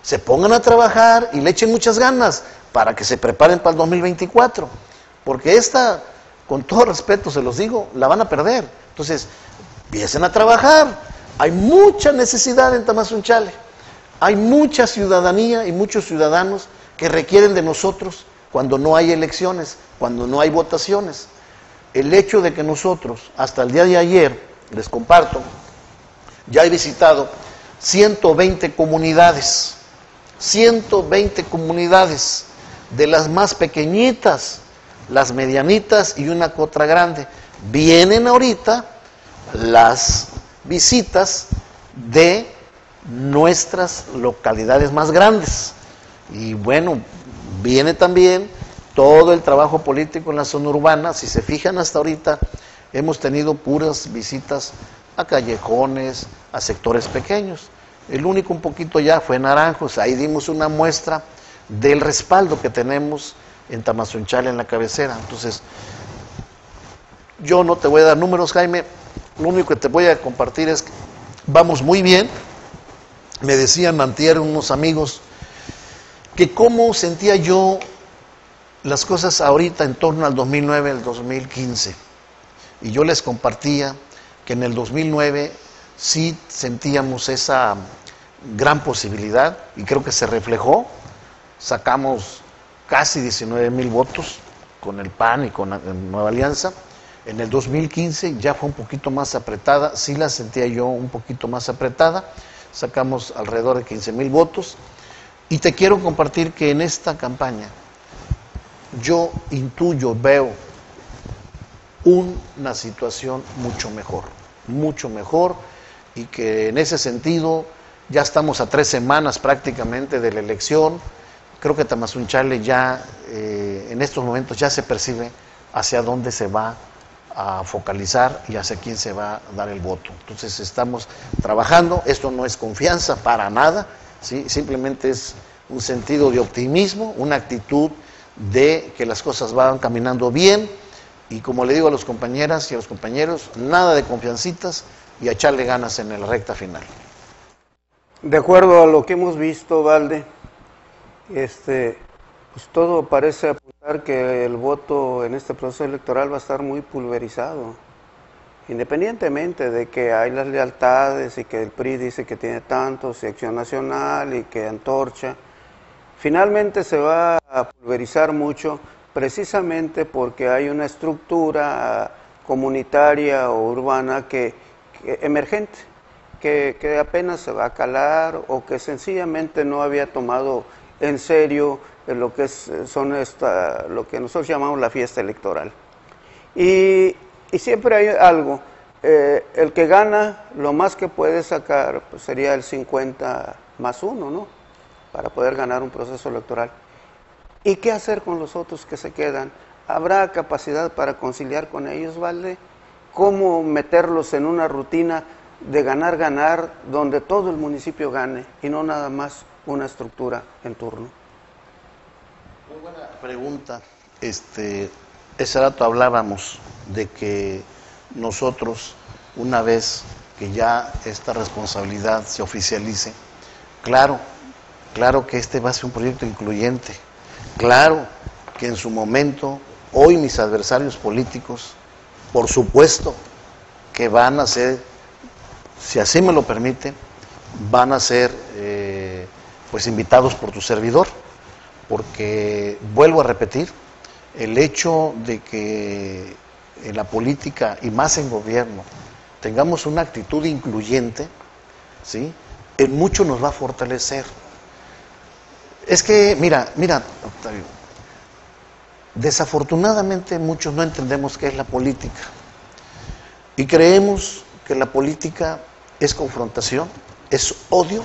y le echen muchas ganas para que se preparen para el 2024, porque esta, con todo respeto se los digo, la van a perder. Entonces, empiecen a trabajar. Hay mucha necesidad en Tamazunchale, hay mucha ciudadanía y muchos ciudadanos que requieren de nosotros cuando no hay elecciones, cuando no hay votaciones. El hecho de que nosotros, hasta el día de ayer, les comparto, ya he visitado 120 comunidades, 120 comunidades, de las más pequeñitas, las medianitas y una otra grande. Vienen ahorita las visitas de nuestras localidades más grandes. Y bueno, viene también todo el trabajo político en la zona urbana. Si se fijan, hasta ahorita hemos tenido puras visitas a callejones, a sectores pequeños. El único un poquito ya fue Naranjos, ahí dimos una muestra del respaldo que tenemos en Tamazunchale, en la cabecera. Entonces, yo no te voy a dar números, Jaime, lo único que te voy a compartir es que vamos muy bien. Me decían antier unos amigos que cómo sentía yo las cosas ahorita en torno al 2009, al 2015. Y yo les compartía que en el 2009 sí sentíamos esa gran posibilidad, y creo que se reflejó. Sacamos casi 19,000 votos con el PAN y con la Nueva Alianza. En el 2015 ya fue un poquito más apretada, sí la sentía yo un poquito más apretada. Sacamos alrededor de 15,000 votos. Y te quiero compartir que en esta campaña yo intuyo, veo una situación mucho mejor, y que en ese sentido ya estamos a 3 semanas prácticamente de la elección. Creo que Tamazunchale ya en estos momentos ya se percibe hacia dónde se va a focalizar y hacia quién se va a dar el voto. Entonces estamos trabajando, esto no es confianza para nada, ¿sí? Simplemente es un sentido de optimismo, una actitud de que las cosas van caminando bien, y como le digo a las compañeras y a los compañeros, nada de confiancitas y a echarle ganas en la recta final. De acuerdo a lo que hemos visto, Valde, pues todo parece apuntar que el voto en este proceso electoral va a estar muy pulverizado, independientemente de que hay las lealtades y que el PRI dice que tiene tantos, y Acción Nacional y que Antorcha. Finalmente se va a pulverizar mucho, precisamente porque hay una estructura comunitaria o urbana que emergente, que apenas se va a calar, o que sencillamente no había tomado en serio lo que lo que nosotros llamamos la fiesta electoral. Y siempre hay algo, el que gana lo más que puede sacar pues sería el 50+1, ¿no?, para poder ganar un proceso electoral. ¿Y qué hacer con los otros que se quedan? ¿Habrá capacidad para conciliar con ellos, Valde? ¿Cómo meterlos en una rutina de ganar, donde todo el municipio gane y no nada más una estructura en turno? Muy buena pregunta. Ese rato hablábamos de que nosotros, una vez que ya esta responsabilidad se oficialice, claro que este va a ser un proyecto incluyente, claro que en su momento, hoy mis adversarios políticos, por supuesto que van a ser, si así me lo permite, van a ser pues invitados por tu servidor, porque vuelvo a repetir, el hecho de que en la política y más en gobierno tengamos una actitud incluyente, ¿sí?, en mucho nos va a fortalecer. Es que, mira, Octavio, desafortunadamente muchos no entendemos qué es la política y creemos que la política es confrontación, es odio,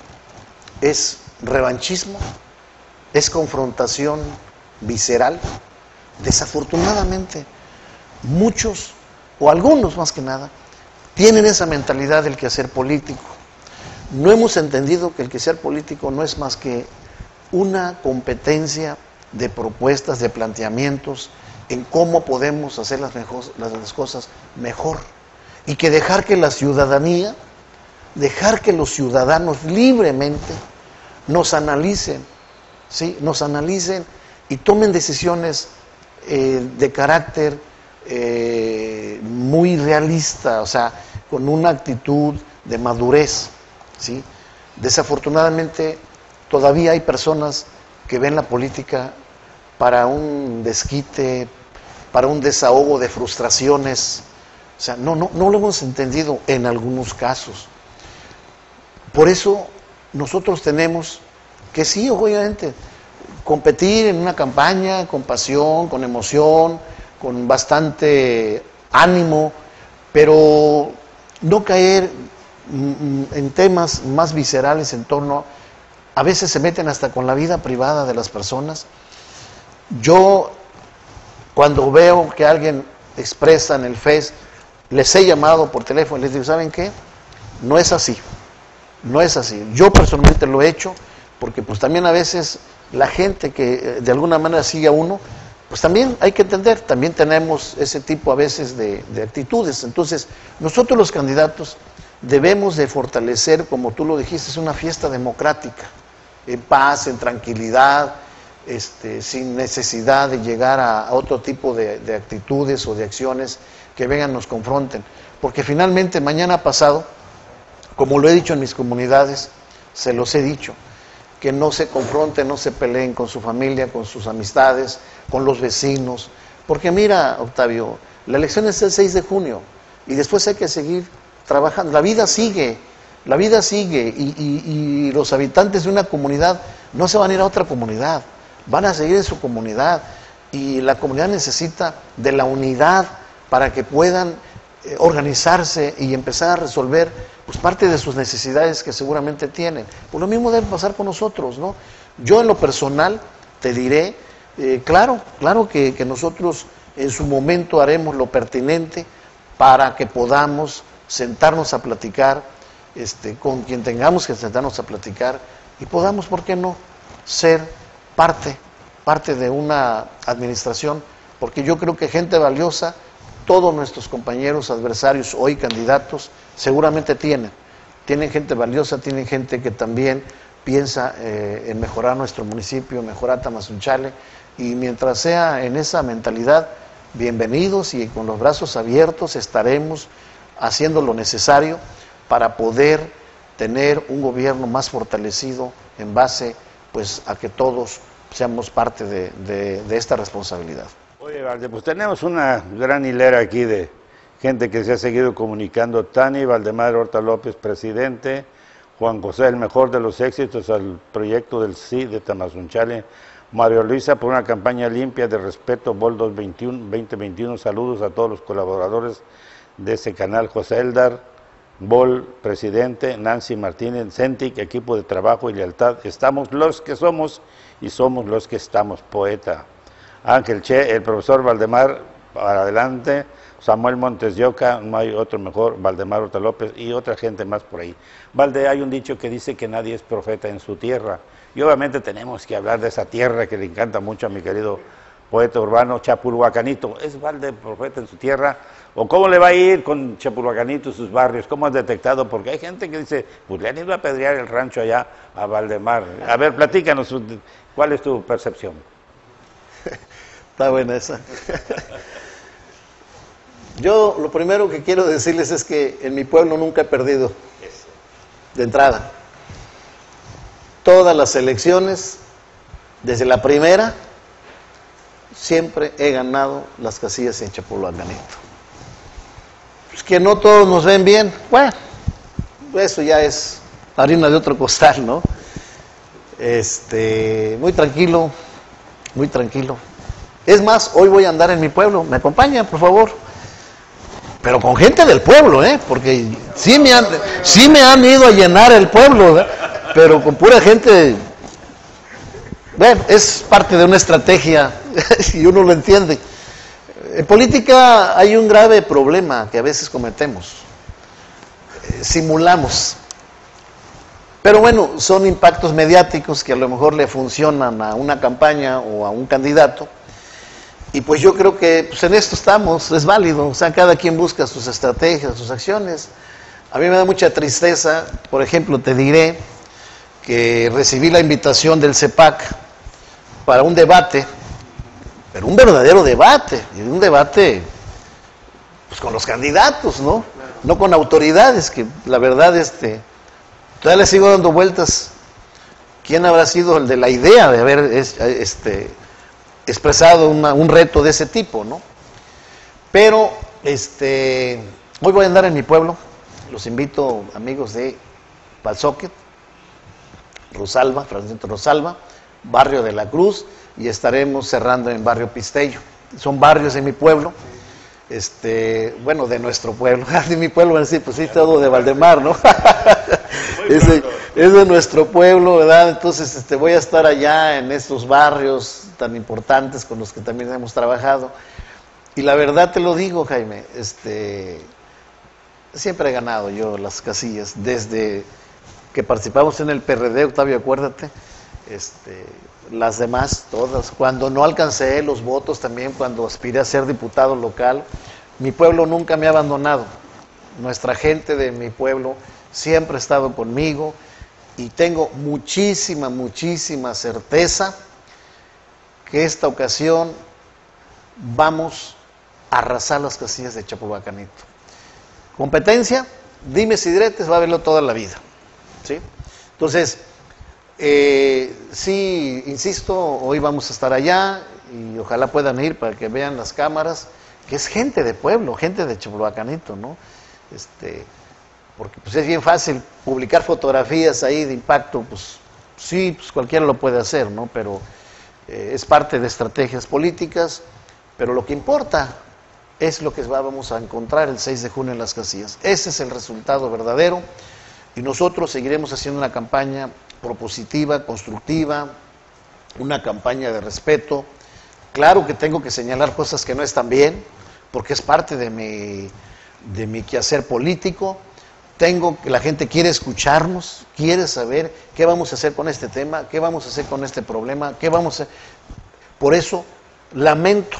es revanchismo, es confrontación visceral. Desafortunadamente, muchos, o algunos más que nada, tienen esa mentalidad del quehacer político. No hemos entendido que el quehacer político no es más que una competencia de propuestas, de planteamientos en cómo podemos hacer las cosas mejor, y que dejar que la ciudadanía, dejar que los ciudadanos libremente nos analicen, ¿sí?, nos analicen y tomen decisiones de carácter muy realista, o sea, con una actitud de madurez, ¿sí? Desafortunadamente todavía hay personas que ven la política para un desquite, para un desahogo de frustraciones. O sea, no lo hemos entendido en algunos casos. Por eso nosotros tenemos que, sí, obviamente, competir en una campaña con pasión, con emoción, con bastante ánimo, pero no caer en temas más viscerales en torno, a veces se meten hasta con la vida privada de las personas. Yo, cuando veo que alguien expresa en el Face, les he llamado por teléfono y les digo, ¿saben qué? No es así, no es así. Yo personalmente lo he hecho, porque pues también a veces la gente que de alguna manera sigue a uno, pues también hay que entender, también tenemos ese tipo a veces de actitudes. Entonces, nosotros los candidatos debemos de fortalecer, como tú lo dijiste, es una fiesta democrática, en paz, en tranquilidad, sin necesidad de llegar a otro tipo de actitudes o de acciones que vengan, nos confronten. Porque finalmente, mañana pasado, como lo he dicho en mis comunidades, se los he dicho, que no se confronten, no se peleen con su familia, con sus amistades, con los vecinos. Porque mira, Octavio, la elección es el 6 de junio y después hay que seguir trabajando. La vida sigue y los habitantes de una comunidad no se van a ir a otra comunidad, van a seguir en su comunidad y la comunidad necesita de la unidad para que puedan organizarse y empezar a resolver pues parte de sus necesidades que seguramente tienen. Pues lo mismo debe pasar con nosotros, ¿no? Yo en lo personal te diré, claro que nosotros en su momento haremos lo pertinente para que podamos sentarnos a platicar con quien tengamos que sentarnos a platicar y podamos, ¿por qué no?, ser parte de una administración, porque yo creo que gente valiosa, todos nuestros compañeros adversarios, hoy candidatos, seguramente tienen gente valiosa, tienen gente que también piensa en mejorar nuestro municipio, mejorar Tamazunchale, y mientras sea en esa mentalidad, bienvenidos y con los brazos abiertos estaremos haciendo lo necesario para poder tener un gobierno más fortalecido en base pues a que todos seamos parte de esta responsabilidad. Oye, Valde, pues tenemos una gran hilera aquí de gente que se ha seguido comunicando. Tani, Valdemar Horta López, presidente. Juan José, el mejor de los éxitos al proyecto del sí de Tamazunchale. Mario Luisa, por una campaña limpia de respeto, Vol 2021. Saludos a todos los colaboradores de ese canal. José Eldar, Vol, presidente. Nancy Martínez, Centic, equipo de trabajo y lealtad. Estamos los que somos y somos los que estamos. Poeta. Ángel Che, el profesor Valdemar, para adelante. Samuel Montes de Oca, no hay otro mejor. Valdemar Horta López y otra gente más por ahí. Valde, hay un dicho que dice que nadie es profeta en su tierra. Y obviamente tenemos que hablar de esa tierra que le encanta mucho a mi querido poeta urbano, Chapulhuacanito. ¿Es Valde profeta en su tierra? ¿O cómo le va a ir con Chapulhuacanito y sus barrios? ¿Cómo has detectado? Porque hay gente que dice, pues le han ido a apedrear el rancho allá a Valdemar. A ver, platícanos, ¿cuál es tu percepción? Está buena esa. Yo lo primero que quiero decirles es que en mi pueblo nunca he perdido, de entrada. Todas las elecciones, desde la primera, siempre he ganado las casillas en Chapulhuacanito. Pues que no todos nos ven bien, bueno, eso ya es harina de otro costal, ¿no? Muy tranquilo, muy tranquilo. Es más, hoy voy a andar en mi pueblo, ¿me acompañan, por favor? Pero con gente del pueblo, porque sí me han ido a llenar el pueblo, pero con pura gente. Bueno, es parte de una estrategia y uno lo entiende. En política hay un grave problema que a veces cometemos. Simulamos. Pero bueno, son impactos mediáticos que a lo mejor le funcionan a una campaña o a un candidato. Y pues yo creo que pues en esto estamos, es válido, o sea, cada quien busca sus estrategias, sus acciones. A mí me da mucha tristeza, por ejemplo, te diré que recibí la invitación del CEPAC para un debate, pero un verdadero debate, y un debate pues con los candidatos, ¿no? No con autoridades, que la verdad todavía le sigo dando vueltas. ¿Quién habrá sido el de la idea de haber expresado un reto de ese tipo, ¿no? Pero hoy voy a andar en mi pueblo, los invito, amigos de Palzoque, Rosalba, Francisco Rosalba, barrio de la Cruz, y estaremos cerrando en barrio Pistello. Son barrios en mi pueblo bueno, de nuestro pueblo, de mi pueblo, sí, pues sí, todo de Valdemar, ¿no? es de nuestro pueblo, ¿verdad? Entonces voy a estar allá en estos barrios tan importantes con los que también hemos trabajado. Y la verdad te lo digo, Jaime, siempre he ganado yo las casillas, desde que participamos en el PRD, Octavio, acuérdate, las demás, todas, cuando no alcancé los votos también, cuando aspiré a ser diputado local, mi pueblo nunca me ha abandonado, nuestra gente de mi pueblo siempre ha estado conmigo y tengo muchísima certeza que esta ocasión vamos a arrasar las casillas de Chapulhuacanito. Competencia, dimes y diretes, va a haberlo toda la vida, ¿sí? Entonces, sí, insisto, hoy vamos a estar allá y ojalá puedan ir para que vean las cámaras, que es gente de pueblo, gente de Chapulhuacanito, ¿no? Porque pues es bien fácil publicar fotografías ahí de impacto, pues sí, pues cualquiera lo puede hacer, ¿no? Pero es parte de estrategias políticas, pero lo que importa es lo que vamos a encontrar el 6 de junio en las casillas. Ese es el resultado verdadero y nosotros seguiremos haciendo una campaña propositiva, constructiva, una campaña de respeto. Claro que tengo que señalar cosas que no están bien, porque es parte de mi quehacer político. La gente quiere escucharnos, quiere saber qué vamos a hacer con este tema, qué vamos a hacer con este problema, qué vamos a hacer. Por eso lamento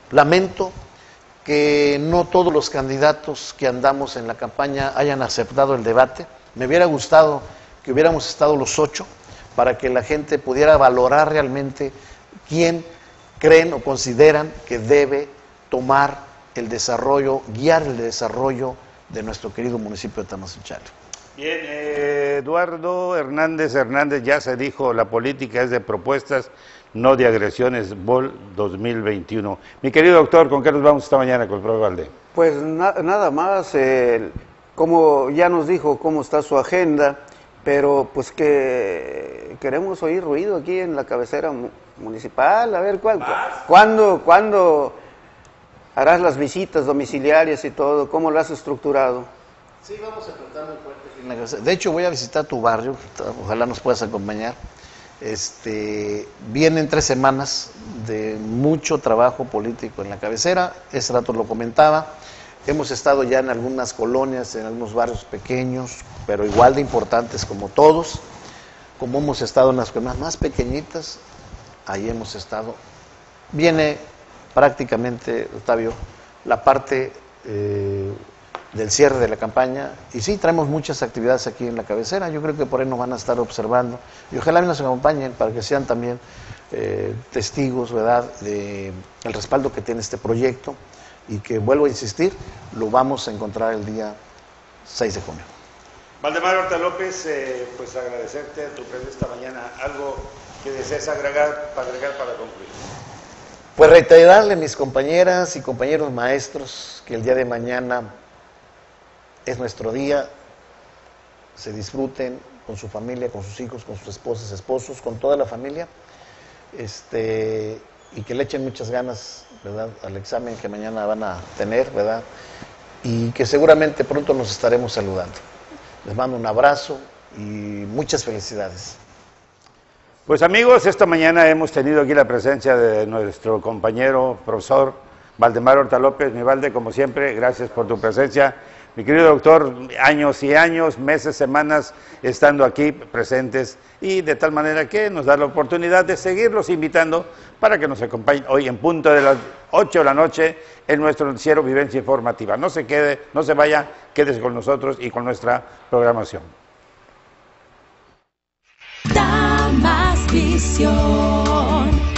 que no todos los candidatos que andamos en la campaña hayan aceptado el debate. Me hubiera gustado que hubiéramos estado los 8 para que la gente pudiera valorar realmente quién creen o consideran que debe tomar el desarrollo, guiar el desarrollo de nuestro querido municipio de Tamazunchale. Bien, Eduardo Hernández, ya se dijo, la política es de propuestas, no de agresiones, BOL 2021. Mi querido doctor, ¿con qué nos vamos esta mañana con el profe Valdés? Pues nada más, como ya nos dijo cómo está su agenda, pero pues que queremos oír ruido aquí en la cabecera municipal, a ver, ¿cuándo harás las visitas domiciliarias y todo? ¿Cómo lo has estructurado? Sí, vamos a tratar muy fuerte aquí en la cabecera. De hecho, voy a visitar tu barrio, ojalá nos puedas acompañar. Vienen 3 semanas de mucho trabajo político en la cabecera, ese rato lo comentaba. Hemos estado ya en algunas colonias, en algunos barrios pequeños, pero igual de importantes como todos. Como hemos estado en las colonias más pequeñitas, ahí hemos estado. Viene prácticamente, Octavio, la parte del cierre de la campaña, y sí, traemos muchas actividades aquí en la cabecera. Yo creo que por ahí nos van a estar observando, y ojalá nos acompañen para que sean también testigos, ¿verdad?, del respaldo que tiene este proyecto, y que, vuelvo a insistir, lo vamos a encontrar el día 6 de junio. Valdemar Horta López, pues agradecerte tu presencia esta mañana. ¿Algo que desees agregar para concluir? Pues reiterarle a mis compañeras y compañeros maestros que el día de mañana es nuestro día, se disfruten con su familia, con sus hijos, con sus esposas, esposos, con toda la familia, y que le echen muchas ganas, ¿verdad?, al examen que mañana van a tener, ¿verdad?, y que seguramente pronto nos estaremos saludando. Les mando un abrazo y muchas felicidades. Pues amigos, esta mañana hemos tenido aquí la presencia de nuestro compañero, profesor Valdemar Horta López. Mi Valde, como siempre, gracias por tu presencia. Mi querido doctor, años y años, meses, semanas, estando aquí presentes, y de tal manera que nos da la oportunidad de seguirlos invitando para que nos acompañen hoy en punto de las 8 de la noche en nuestro noticiero Vivencia Informativa. No se quede, no se vaya, quédese con nosotros y con nuestra programación. Da más visión.